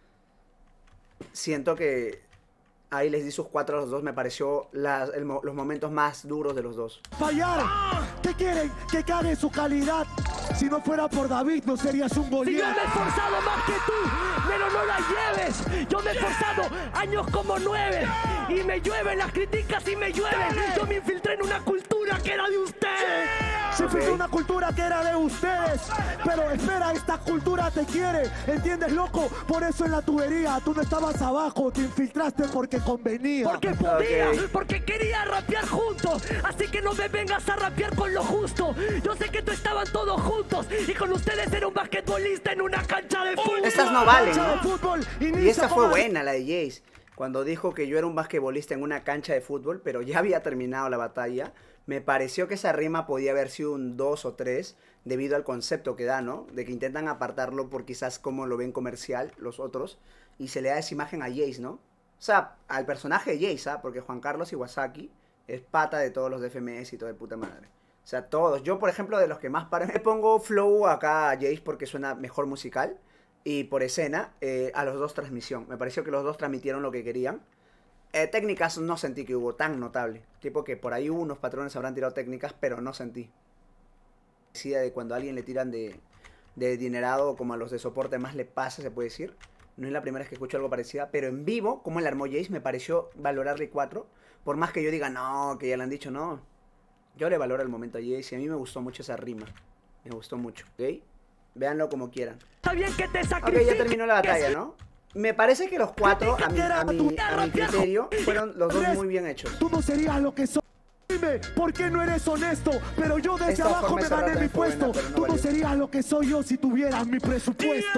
Siento que ahí les di sus 4 a los dos, me pareció los momentos más duros de los dos. Fallar. ¿Qué quieren? Que cague su calidad. Si no fuera por David, no serías un Si yo Goliat. me he esforzado más que tú, pero no la lleves. Yo me he esforzado años como 9 y me llueven las críticas y me llueven. Yo me infiltré en una cultura que era de ustedes. Se fue una cultura que era de ustedes. Pero espera, esta cultura te quiere. ¿Entiendes, loco? Por eso en la tubería tú no estabas abajo. Te infiltraste porque convenía. Porque podía, Ok. porque quería rapear juntos. Así que no me vengas a rapear con lo justo. Yo sé que tú estaban todos juntos y con ustedes era un basquetbolista en una cancha de fútbol. Estas no valen, Cancha de ¿no? fútbol, Y inicia esta fue con- buena, la de Jace. Cuando dijo que yo era un basquetbolista en una cancha de fútbol, pero ya había terminado la batalla. Me pareció que esa rima podía haber sido un 2 o 3 debido al concepto que da, ¿no? De que intentan apartarlo por quizás como lo ven comercial los otros y se le da esa imagen a Jace, ¿no? O sea, al personaje de Jace, ¿ah? Porque Juan Carlos Iwasaki es pata de todos los de FMS y todo de puta madre. O sea, todos. Yo, por ejemplo, de los que más me pongo flow acá a Jace porque suena mejor musical. Y por escena, a los dos transmisión. Me pareció que los dos transmitieron lo que querían. Técnicas no sentí que hubo tan notable. Tipo que por ahí unos patrones habrán tirado técnicas, pero no sentí. Decía de cuando a alguien le tiran de dinerado, como a los de soporte más le pasa, se puede decir. No es la primera vez que escucho algo parecido, pero en vivo, como le armó Jace, me pareció valorarle 4. Por más que yo diga, no, que ya le han dicho, no. Yo le valoro el momento a Jace y a mí me gustó mucho esa rima. Me gustó mucho, ¿ok? Véanlo como quieran. Está bien que te Ok, ya terminó la batalla, ¿no? Me parece que los 4, a mi criterio, fueron los dos muy bien hechos. Tú no serías lo que soy. Dime, ¿por qué no eres honesto? Pero yo desde Esta abajo forma me de cerrar gané mi también fue puesto. buena, pero no Tú no valió. serías lo que soy yo si tuvieras mi presupuesto.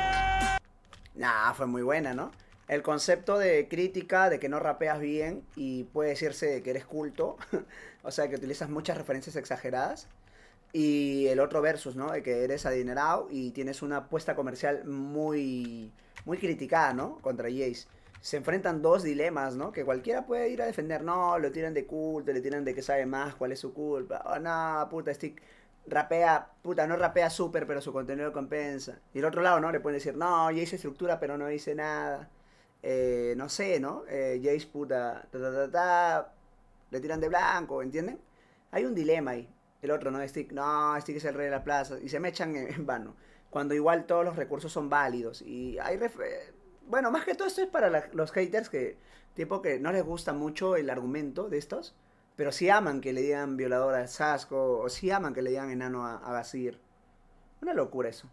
Nah, fue muy buena, ¿no? El concepto de crítica, de que no rapeas bien y puede decirse que eres culto, o sea, que utilizas muchas referencias exageradas. Y el otro versus, ¿no? De que eres adinerado y tienes una apuesta comercial muy criticada, ¿no? Contra Jace. Se enfrentan dos dilemas, ¿no? Que cualquiera puede ir a defender. No, lo tiran de culto, le tiran de que sabe más, cuál es su culpa. Oh, no, puta, Stick rapea, puta, no rapea súper, pero su contenido compensa. Y el otro lado, ¿no? Le pueden decir, no, Jace estructura, pero no dice nada. No sé, ¿no? Jace, puta, le tiran de blanco, ¿entienden? Hay un dilema ahí. El otro, ¿no? Stick, no, Stick es el rey de la plaza. Y se me echan en vano. Cuando igual todos los recursos son válidos. Y hay... Bueno, más que todo esto es para los haters que... Tipo que no les gusta mucho el argumento de estos. Pero sí aman que le digan violador a Sasco. O sí aman que le digan enano a Gazir. Una locura eso.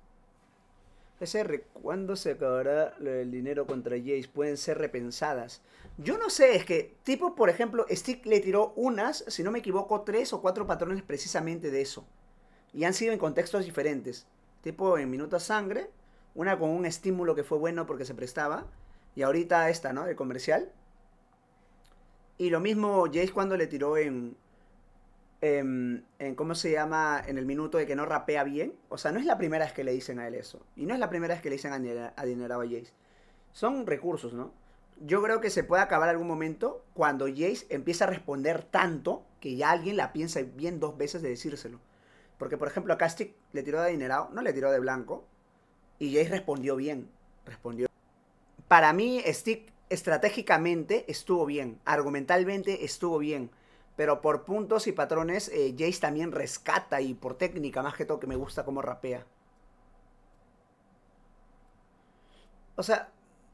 SR, ¿cuándo se acabará el dinero contra Jace? Pueden ser repensadas. Yo no sé, es que, tipo, por ejemplo, Stick le tiró unas, si no me equivoco, 3 o 4 patrones precisamente de eso. Y han sido en contextos diferentes. Tipo, en Minuta Sangre, una con un estímulo que fue bueno porque se prestaba. Y ahorita esta, ¿no? De comercial. Y lo mismo Jace cuando le tiró en ¿cómo se llama? En el minuto de que no rapea bien. O sea, no es la primera vez que le dicen a él eso. Y no es la primera vez que le dicen adinerado a Jace. Son recursos, ¿no? Yo creo que se puede acabar algún momento cuando Jace empieza a responder tanto que ya alguien la piensa bien 2 veces de decírselo. Porque, por ejemplo, a Castic le tiró de adinerado, no le tiró de blanco. Y Jace respondió bien. Para mí, Stick estratégicamente estuvo bien. Argumentalmente estuvo bien. Pero por puntos y patrones, Jace también rescata. Y por técnica, más que todo, que me gusta cómo rapea. O sea...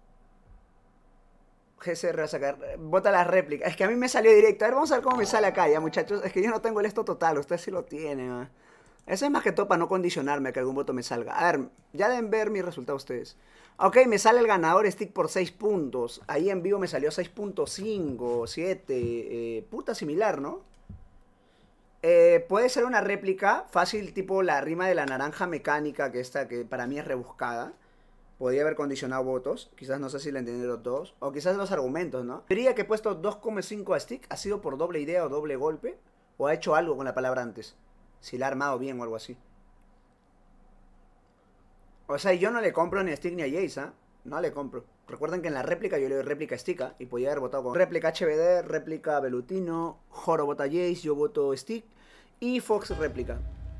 GCR va a sacar... Bota la réplica. Es que a mí me salió directo. A ver, vamos a ver cómo me sale acá ya, muchachos. Es que yo no tengo el esto total. Ustedes sí lo tienen, ¿eh? Eso es más que todo para no condicionarme a que algún voto me salga. A ver, ya deben ver mi resultado ustedes. Ok, me sale el ganador Stick por 6 puntos. Ahí en vivo me salió 6.5, 7. Puta similar, ¿no? Puede ser una réplica fácil, tipo la rima de la naranja mecánica, que esta que para mí es rebuscada. Podría haber condicionado votos. Quizás no sé si la entendieron todos. O quizás los argumentos, ¿no? Diría que he puesto 2,5 a Stick. ¿Ha sido por doble idea o doble golpe? ¿O ha hecho algo con la palabra antes? Si la ha armado bien o algo así. O sea, yo no le compro ni a Stick ni a Jace, ¿eh? No le compro. Recuerden que en la réplica yo le doy réplica a Stick, ¿eh? Y podía haber votado con réplica HBD, réplica Velutino, Joro vota Jace, yo voto Stick y Fox réplica.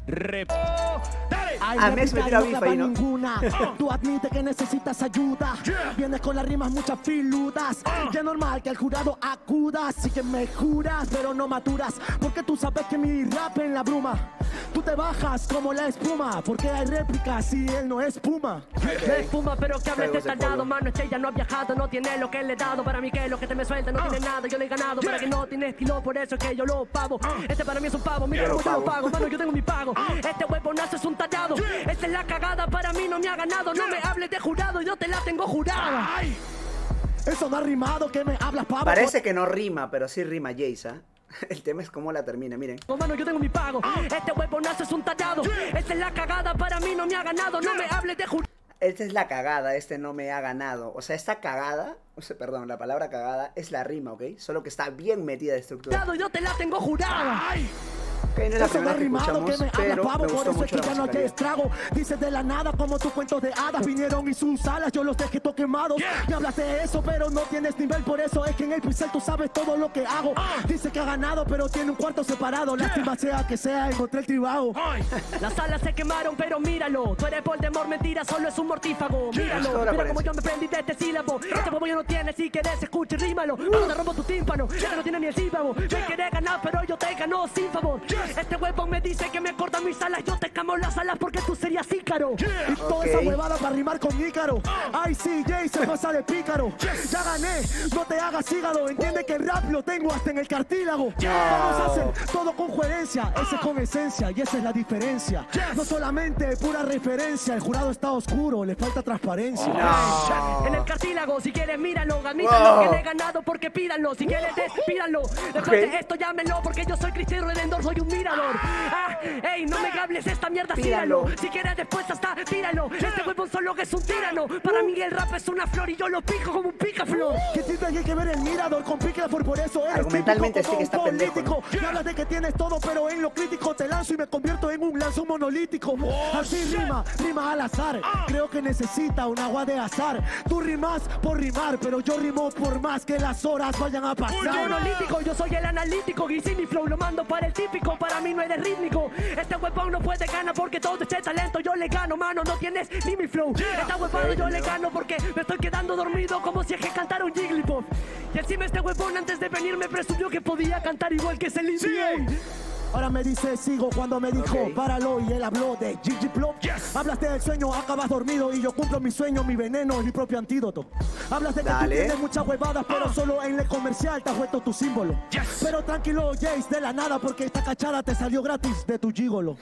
Mex me tira bifa ahí, ¿no? Tú admites que necesitas ayuda. Vienes con las rimas muchas filudas. Ya es normal que el jurado acuda. Así que me juras, pero no maturas. Porque tú sabes que mi rap en la bruma. Tú te bajas como la espuma. Porque hay réplicas si él no es Puma. No es Puma, pero que hables detallado. Mano, Estrella no ha viajado, no tiene lo que le he dado. Para mí que lo que te me suelta no tiene nada. Yo le he ganado para que no tiene estilo. Por eso es que yo lo pago. Este para mí es un pavo. Mira cómo yo lo pago. Mano, yo tengo mi pago. Este huevonazo es un tallado. Esta es la cagada, para mí no me ha ganado. No me hables de jurado, yo te la tengo jurada. Ay, eso no ha rimado, que me hablas, pavo. Parece que no rima, pero sí rima Jace, ¿eh? El tema es cómo la termina, miren. Mano, yo tengo mi pago. Este huevonazo es un tallado. Esta es la cagada, para mí no me ha ganado. No me hables de jurado. Esta es la cagada, este no me ha ganado. O sea, esta cagada, o sea, perdón, la palabra cagada es la rima, ¿ok? Solo que está bien metida de estructura. Yo te la tengo jurada. Ay. Okay, no es la primera que rimado que me habla pavo, por eso es que ya no hay estrago. Dices de la nada como tus cuentos de hadas. Vinieron y sus alas, yo los dejé todos quemados. Me hablas de eso, pero no tienes nivel. Por eso es que en el pincel tú sabes todo lo que hago. Dice que ha ganado, pero tiene un cuarto separado. Lástima sea que sea, encontré el tribago. Las alas se quemaron, pero míralo. Tú eres Voldemort, mentira, solo es un mortífago. Míralo, mira como yo me prendí de este sílabo. Este huevo ya no tiene, si querés escucha y rímalo. Cuando te rompo tu tímpano, ya no tiene ni el sílabo. Me querés ganar, pero yo te gano sin favor. Este huevo me dice que me corta mis alas. Yo te camo las alas porque tú serías Ícaro. Y toda esa huevada para rimar con Ícaro. Ay, sí, Jay se pasa de pícaro. Ya gané, no te hagas hígado. Entiende que el rap lo tengo hasta en el cartílago. Vamos a hacer todo con coherencia. Ese es con esencia y esa es la diferencia. No solamente pura referencia. El jurado está oscuro, le falta transparencia. En el cartílago, si quieres míralo. Admítalo que le he ganado porque pídanlo. Si quieres despídanlo. Después de esto llámenlo porque yo soy Cristo Redentor, soy un mirador. Ey, no me hables esta mierda, tíralo. Si quieres después hasta tíralo. Este huevón solo que es un tirano. Para mí el rap es una flor y yo lo pico como un picaflor. ¿Qué tiene que ver el mirador con Picaflor? Por eso eres argumentalmente sí que está político. Me hablas de que tienes todo, pero en lo crítico te lanzo y me convierto en un lanzo monolítico. Así rima al azar. Creo que necesita un agua de azar. Tú rimas por rimar, pero yo rimo por más que las horas vayan a pasar. Monolítico, yo soy el analítico. Y si mi flow lo mando para el típico, para mí no eres rítmico. Este huevón no puede ganar porque todo este talento yo le gano, mano, no tienes ni mi flow. Esta huevón yo le gano porque me estoy quedando dormido como si es que cantara un Jigglypuff. Y encima este huevón antes de venir me presumió que podía cantar igual que Celine Dion. Ahora me dice sigo cuando me dijo páralo y él habló de Gigi Plop. Hablaste del sueño, acabas dormido y yo cumplo mi sueño, mi veneno es mi propio antídoto. Hablas de que tú tienes muchas huevadas, pero solo en el comercial te has vuelto tu símbolo. Pero tranquilo, Jace, de la nada porque esta cachada te salió gratis de tu gigolo.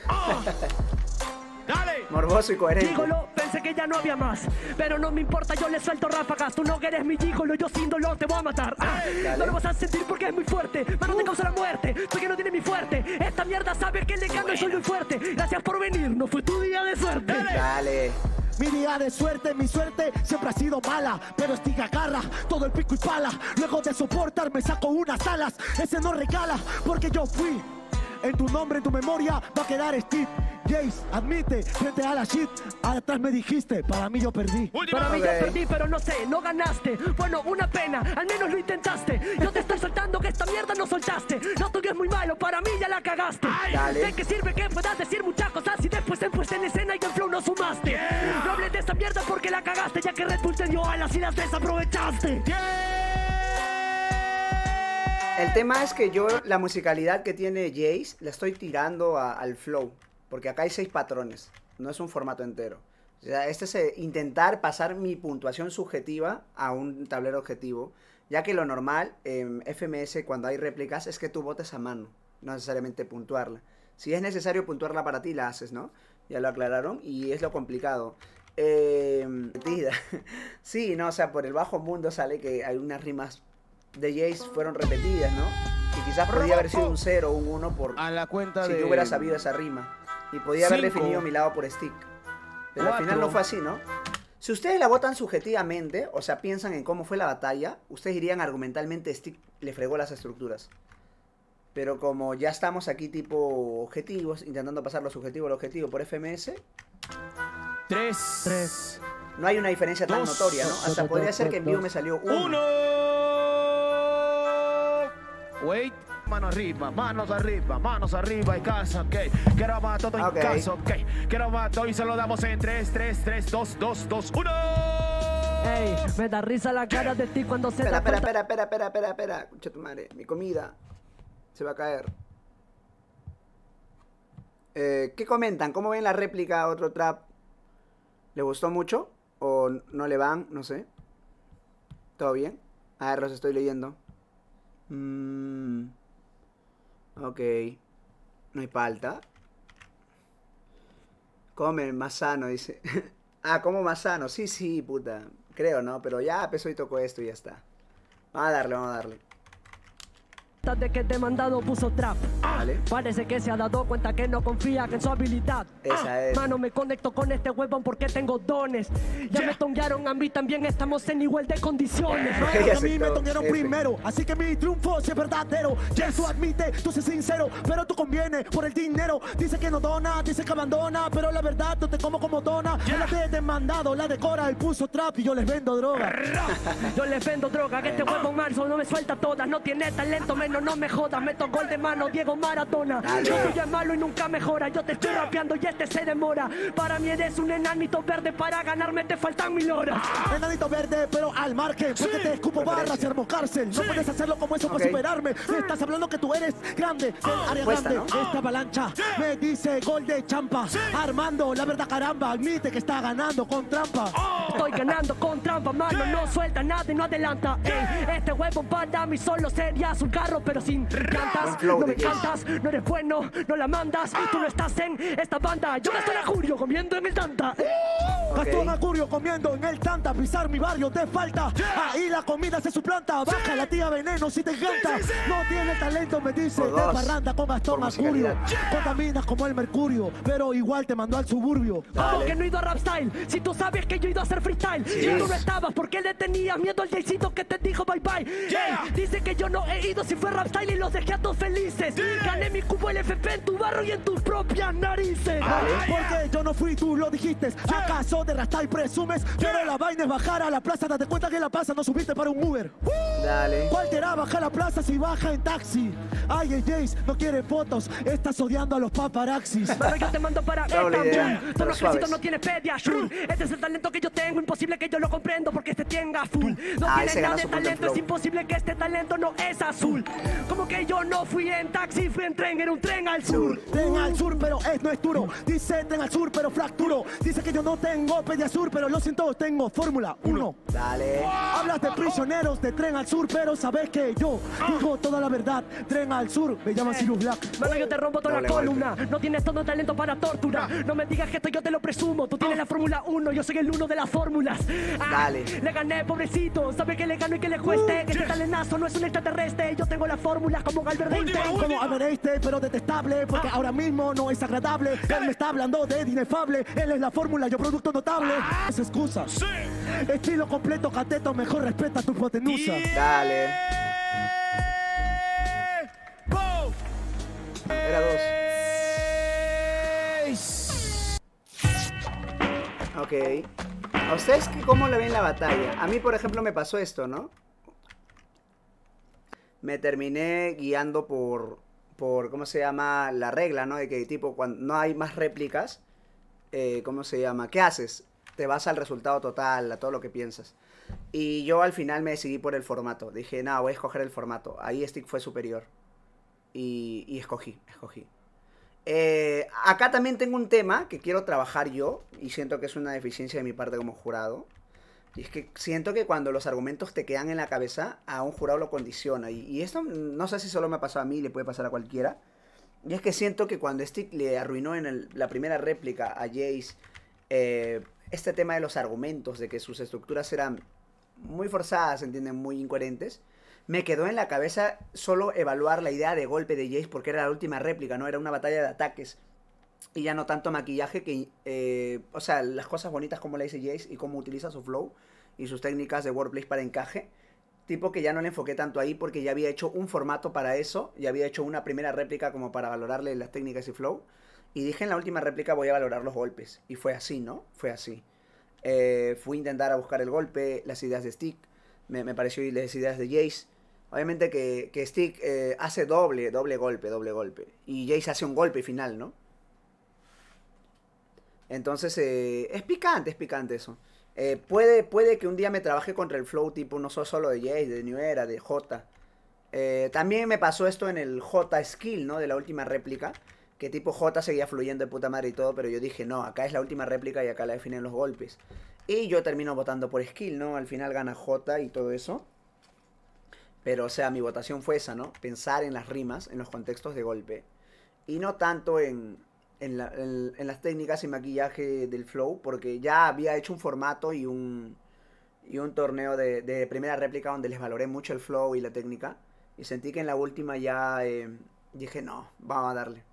¡Dale! Morboso y coherente. Gigolo, pensé que ya no había más, pero no me importa, yo le suelto ráfagas. Tú no eres mi gigolo, yo sin dolor te voy a matar. No lo vas a sentir porque es muy fuerte, mano te causa la muerte, tú que no tienes mi fuerte. Esta mierda sabe que le gano y soy muy fuerte. Gracias por venir, no fue tu día de suerte. Dale. Mi día de suerte, mi suerte siempre ha sido mala, pero estiga agarra todo el pico y pala. Luego de soportar me saco unas alas, ese no regala porque yo fui. En tu nombre, en tu memoria va a quedar Steve. Jace, admite, frente a la shit. Atrás me dijiste, para mí yo perdí. Para mí yo perdí, pero no sé, no ganaste. Bueno, una pena, al menos lo intentaste. Yo te estoy soltando que esta mierda no soltaste. Lo tuyo es muy malo, para mí ya la cagaste. ¿De qué sirve que puedas decir muchas cosas si después te puesta en escena y en flow no sumaste? No hables de esta mierda porque la cagaste, ya que Red Bull te dio alas y las desaprovechaste. El tema es que yo la musicalidad que tiene Jace la estoy tirando al flow. Porque acá hay 6 patrones. No es un formato entero. O sea, este es intentar pasar mi puntuación subjetiva a un tablero objetivo. Ya que lo normal en FMS cuando hay réplicas es que tú votes a mano. No necesariamente puntuarla. Si es necesario puntuarla para ti, la haces, ¿no? Ya lo aclararon y es lo complicado. Sí, no, o sea, por el bajo mundo sale que hay unas rimas de Jace fueron repetidas, ¿no? Y quizás podría haber sido un 0 o un 1 por a la cuenta si yo hubiera sabido esa rima. Y podía haber definido mi lado por stick. Pero al final no fue así, ¿no? Si ustedes la votan subjetivamente, o sea, piensan en cómo fue la batalla, ustedes dirían argumentalmente Stick le fregó las estructuras. Pero como ya estamos aquí tipo objetivos, intentando pasar lo subjetivo al objetivo por FMS. 3. No hay una diferencia tan notoria, ¿no? Hasta podría ser que en vivo me salió 1. Wait. Manos arriba y casa, ok. Quiero más todo en casa, ok. Quiero más todo y se lo damos en 3, 2, 2, 1. Ey, me da risa la cara de ti cuando se Espera. Escucha tu madre, mi comida se va a caer. ¿Qué comentan? ¿Cómo ven la réplica a otro trap? ¿Le gustó mucho? ¿O no le van? No sé. ¿Todo bien? A ver, los estoy leyendo. Ok. No hay palta. Come más sano, dice. Ah, como más sano. Sí, puta. Creo, ¿no? Pero ya empezó y tocó esto y ya está. Vamos a darle. de que te he mandado puso trap. ¿Vale? Parece que se ha dado cuenta que no confía en su habilidad. Esa es. Mano, me conecto con este huevón porque tengo dones. Ya me tonguearon a mí, también estamos en igual de condiciones. A mí me tonguearon primero, así que mi triunfo sí es verdadero. Jesús admite, tú sé sincero, pero tú conviene por el dinero. Dice que no dona, dice que abandona, pero la verdad tú te como dona. La te he demandado, la decora, el puso trap y yo les vendo droga. Yo les vendo droga, que este huevón marzo no me suelta todas. No tiene talento, menos no me jodas. Meto gol de mano, Diego Maradona. Yo soy el malo y nunca mejora. Yo te estoy rapeando y este se demora. Para mí eres un enanito verde, para ganarme te faltan 1000 horas. Enanito verde, pero al margen, porque te escupo barras y armo cárcel. No puedes hacerlo como eso para superarme. Me estás hablando que tú eres grande, área Cuesta, grande. ¿no? Esta avalancha me dice gol de champa. Armando, la verdad caramba, admite que está ganando con trampa. Estoy ganando con trampa, mano, no suelta nada y no adelanta. Ey, este huevo para mí solo serías un carro, pero sin llantas. No me cantas, no eres bueno, no la mandas. Tú no estás en esta banda. Yo Gastón Acurio comiendo en el tanta. Gastón Acurio comiendo en el tanta. Pisar mi barrio te falta. Ahí la comida se suplanta. Baja la tía Veneno si te encanta. No tiene talento, me dice. De parranda con Gastón Acurio. Contaminas como el mercurio, pero igual te mandó al suburbio. ¿Cómo que no he ido a rap style? Si tú sabes que yo he ido a hacer freestyle. Si tú no estabas, ¿por qué le tenías miedo al Jaycito que te dijo bye bye? Ey, dice que yo no he ido si fue rap style y los dejé a todos felices. Gané mi cubo LFP en tu barro y en tus propias narices. Porque yo no fui, tú lo dijiste. ¿Acaso de rap style presumes? Pero la vaina es bajar a la plaza. Date cuenta que la plaza no subiste para un Uber. Dale. ¿Cuál te hará bajar a la plaza si baja en taxi? Ay, el Jace no quiere fotos. Estás odiando a los paparaxis. Pero yo te mando para Doble idea, Estambul. pero Todos los suaves. quesitos no tienen Pediasure. Este es el talento que yo tengo, imposible que yo lo comprendo porque este tenga full. No ese tiene gana nada de su punto en talento, es flow. imposible que este talento no es azul. Como que yo no fui en taxi, fui en tren, era un tren al sur. Tren al sur, pero no es duro. Dice tren al sur, pero fracturo. Dice que yo no tengo Pediasur, pero lo siento, tengo Fórmula 1. Dale. Hablas de prisioneros de tren al sur, pero sabes que yo digo toda la verdad. Tren al sur, me llaman Sirius Black. Mano, yo te rompo toda la Doble columna. No tienes todo talento para tortura. No me digas que esto yo te lo presumo. Tú tienes la Fórmula 1, yo soy el 1 de las fórmulas. Dale. Le gané, pobrecito. Sabe que le gano y que le cueste. Que este talentazo no es un extraterrestre. Yo tengo las fórmulas como Albert Einstein. Como Albert Einstein, pero detestable, porque ahora mismo no es agradable. Él me está hablando de inefable. Él es la fórmula, yo producto notable. Es excusa. Estilo completo, cateto, mejor respeta tu hipotenusa. Dale. Era 2. Ok. ¿A ustedes cómo le ven la batalla? A mí, por ejemplo, me pasó esto, ¿no? Me terminé guiando por ¿cómo se llama? La regla, ¿no? De que tipo, cuando no hay más réplicas, ¿cómo se llama? ¿Qué haces? Te vas al resultado total, a todo lo que piensas. Y yo al final me decidí por el formato. Dije, no, voy a escoger el formato. Ahí Stick fue superior. Y escogí. Acá también tengo un tema que quiero trabajar yo. Y siento que es una deficiencia de mi parte como jurado. Y es que siento que cuando los argumentos te quedan en la cabeza, a un jurado lo condiciona. Y esto no sé si solo me ha pasado a mí, le puede pasar a cualquiera. Y es que siento que cuando Stick le arruinó en la primera réplica a Jace, este tema de los argumentos, de que sus estructuras eran muy forzadas, ¿entienden? Muy incoherentes, me quedó en la cabeza solo evaluar la idea de golpe de Jace porque era la última réplica, ¿no? Era una batalla de ataques. Y ya no tanto maquillaje que... o sea, las cosas bonitas como le dice Jace y cómo utiliza su flow y sus técnicas de wordplay para encaje. Tipo que ya no le enfoqué tanto ahí porque ya había hecho un formato para eso. Ya había hecho una primera réplica como para valorarle las técnicas y flow. Y dije en la última réplica voy a valorar los golpes. Y fue así, ¿no? Fue así. Fui a intentar a buscar el golpe, las ideas de Stick. Me pareció y las ideas de Jace. Obviamente que Stick hace doble golpe. Y Jace hace un golpe final, ¿no? Entonces, es picante eso. Puede que un día me trabaje contra el flow tipo no solo de Jace, de New Era, de J. También me pasó esto en el J skill, ¿no? De la última réplica. Que tipo J seguía fluyendo de puta madre y todo, pero yo dije, no, acá es la última réplica y acá la definen los golpes. Y yo termino votando por skill, ¿no? Al final gana J y todo eso. Pero, o sea, mi votación fue esa, ¿no? Pensar en las rimas, en los contextos de golpe. Y no tanto en las técnicas y maquillaje del flow, porque ya había hecho un formato y un torneo de primera réplica donde les valoré mucho el flow y la técnica. Y sentí que en la última ya Dije, no, vamos a darle.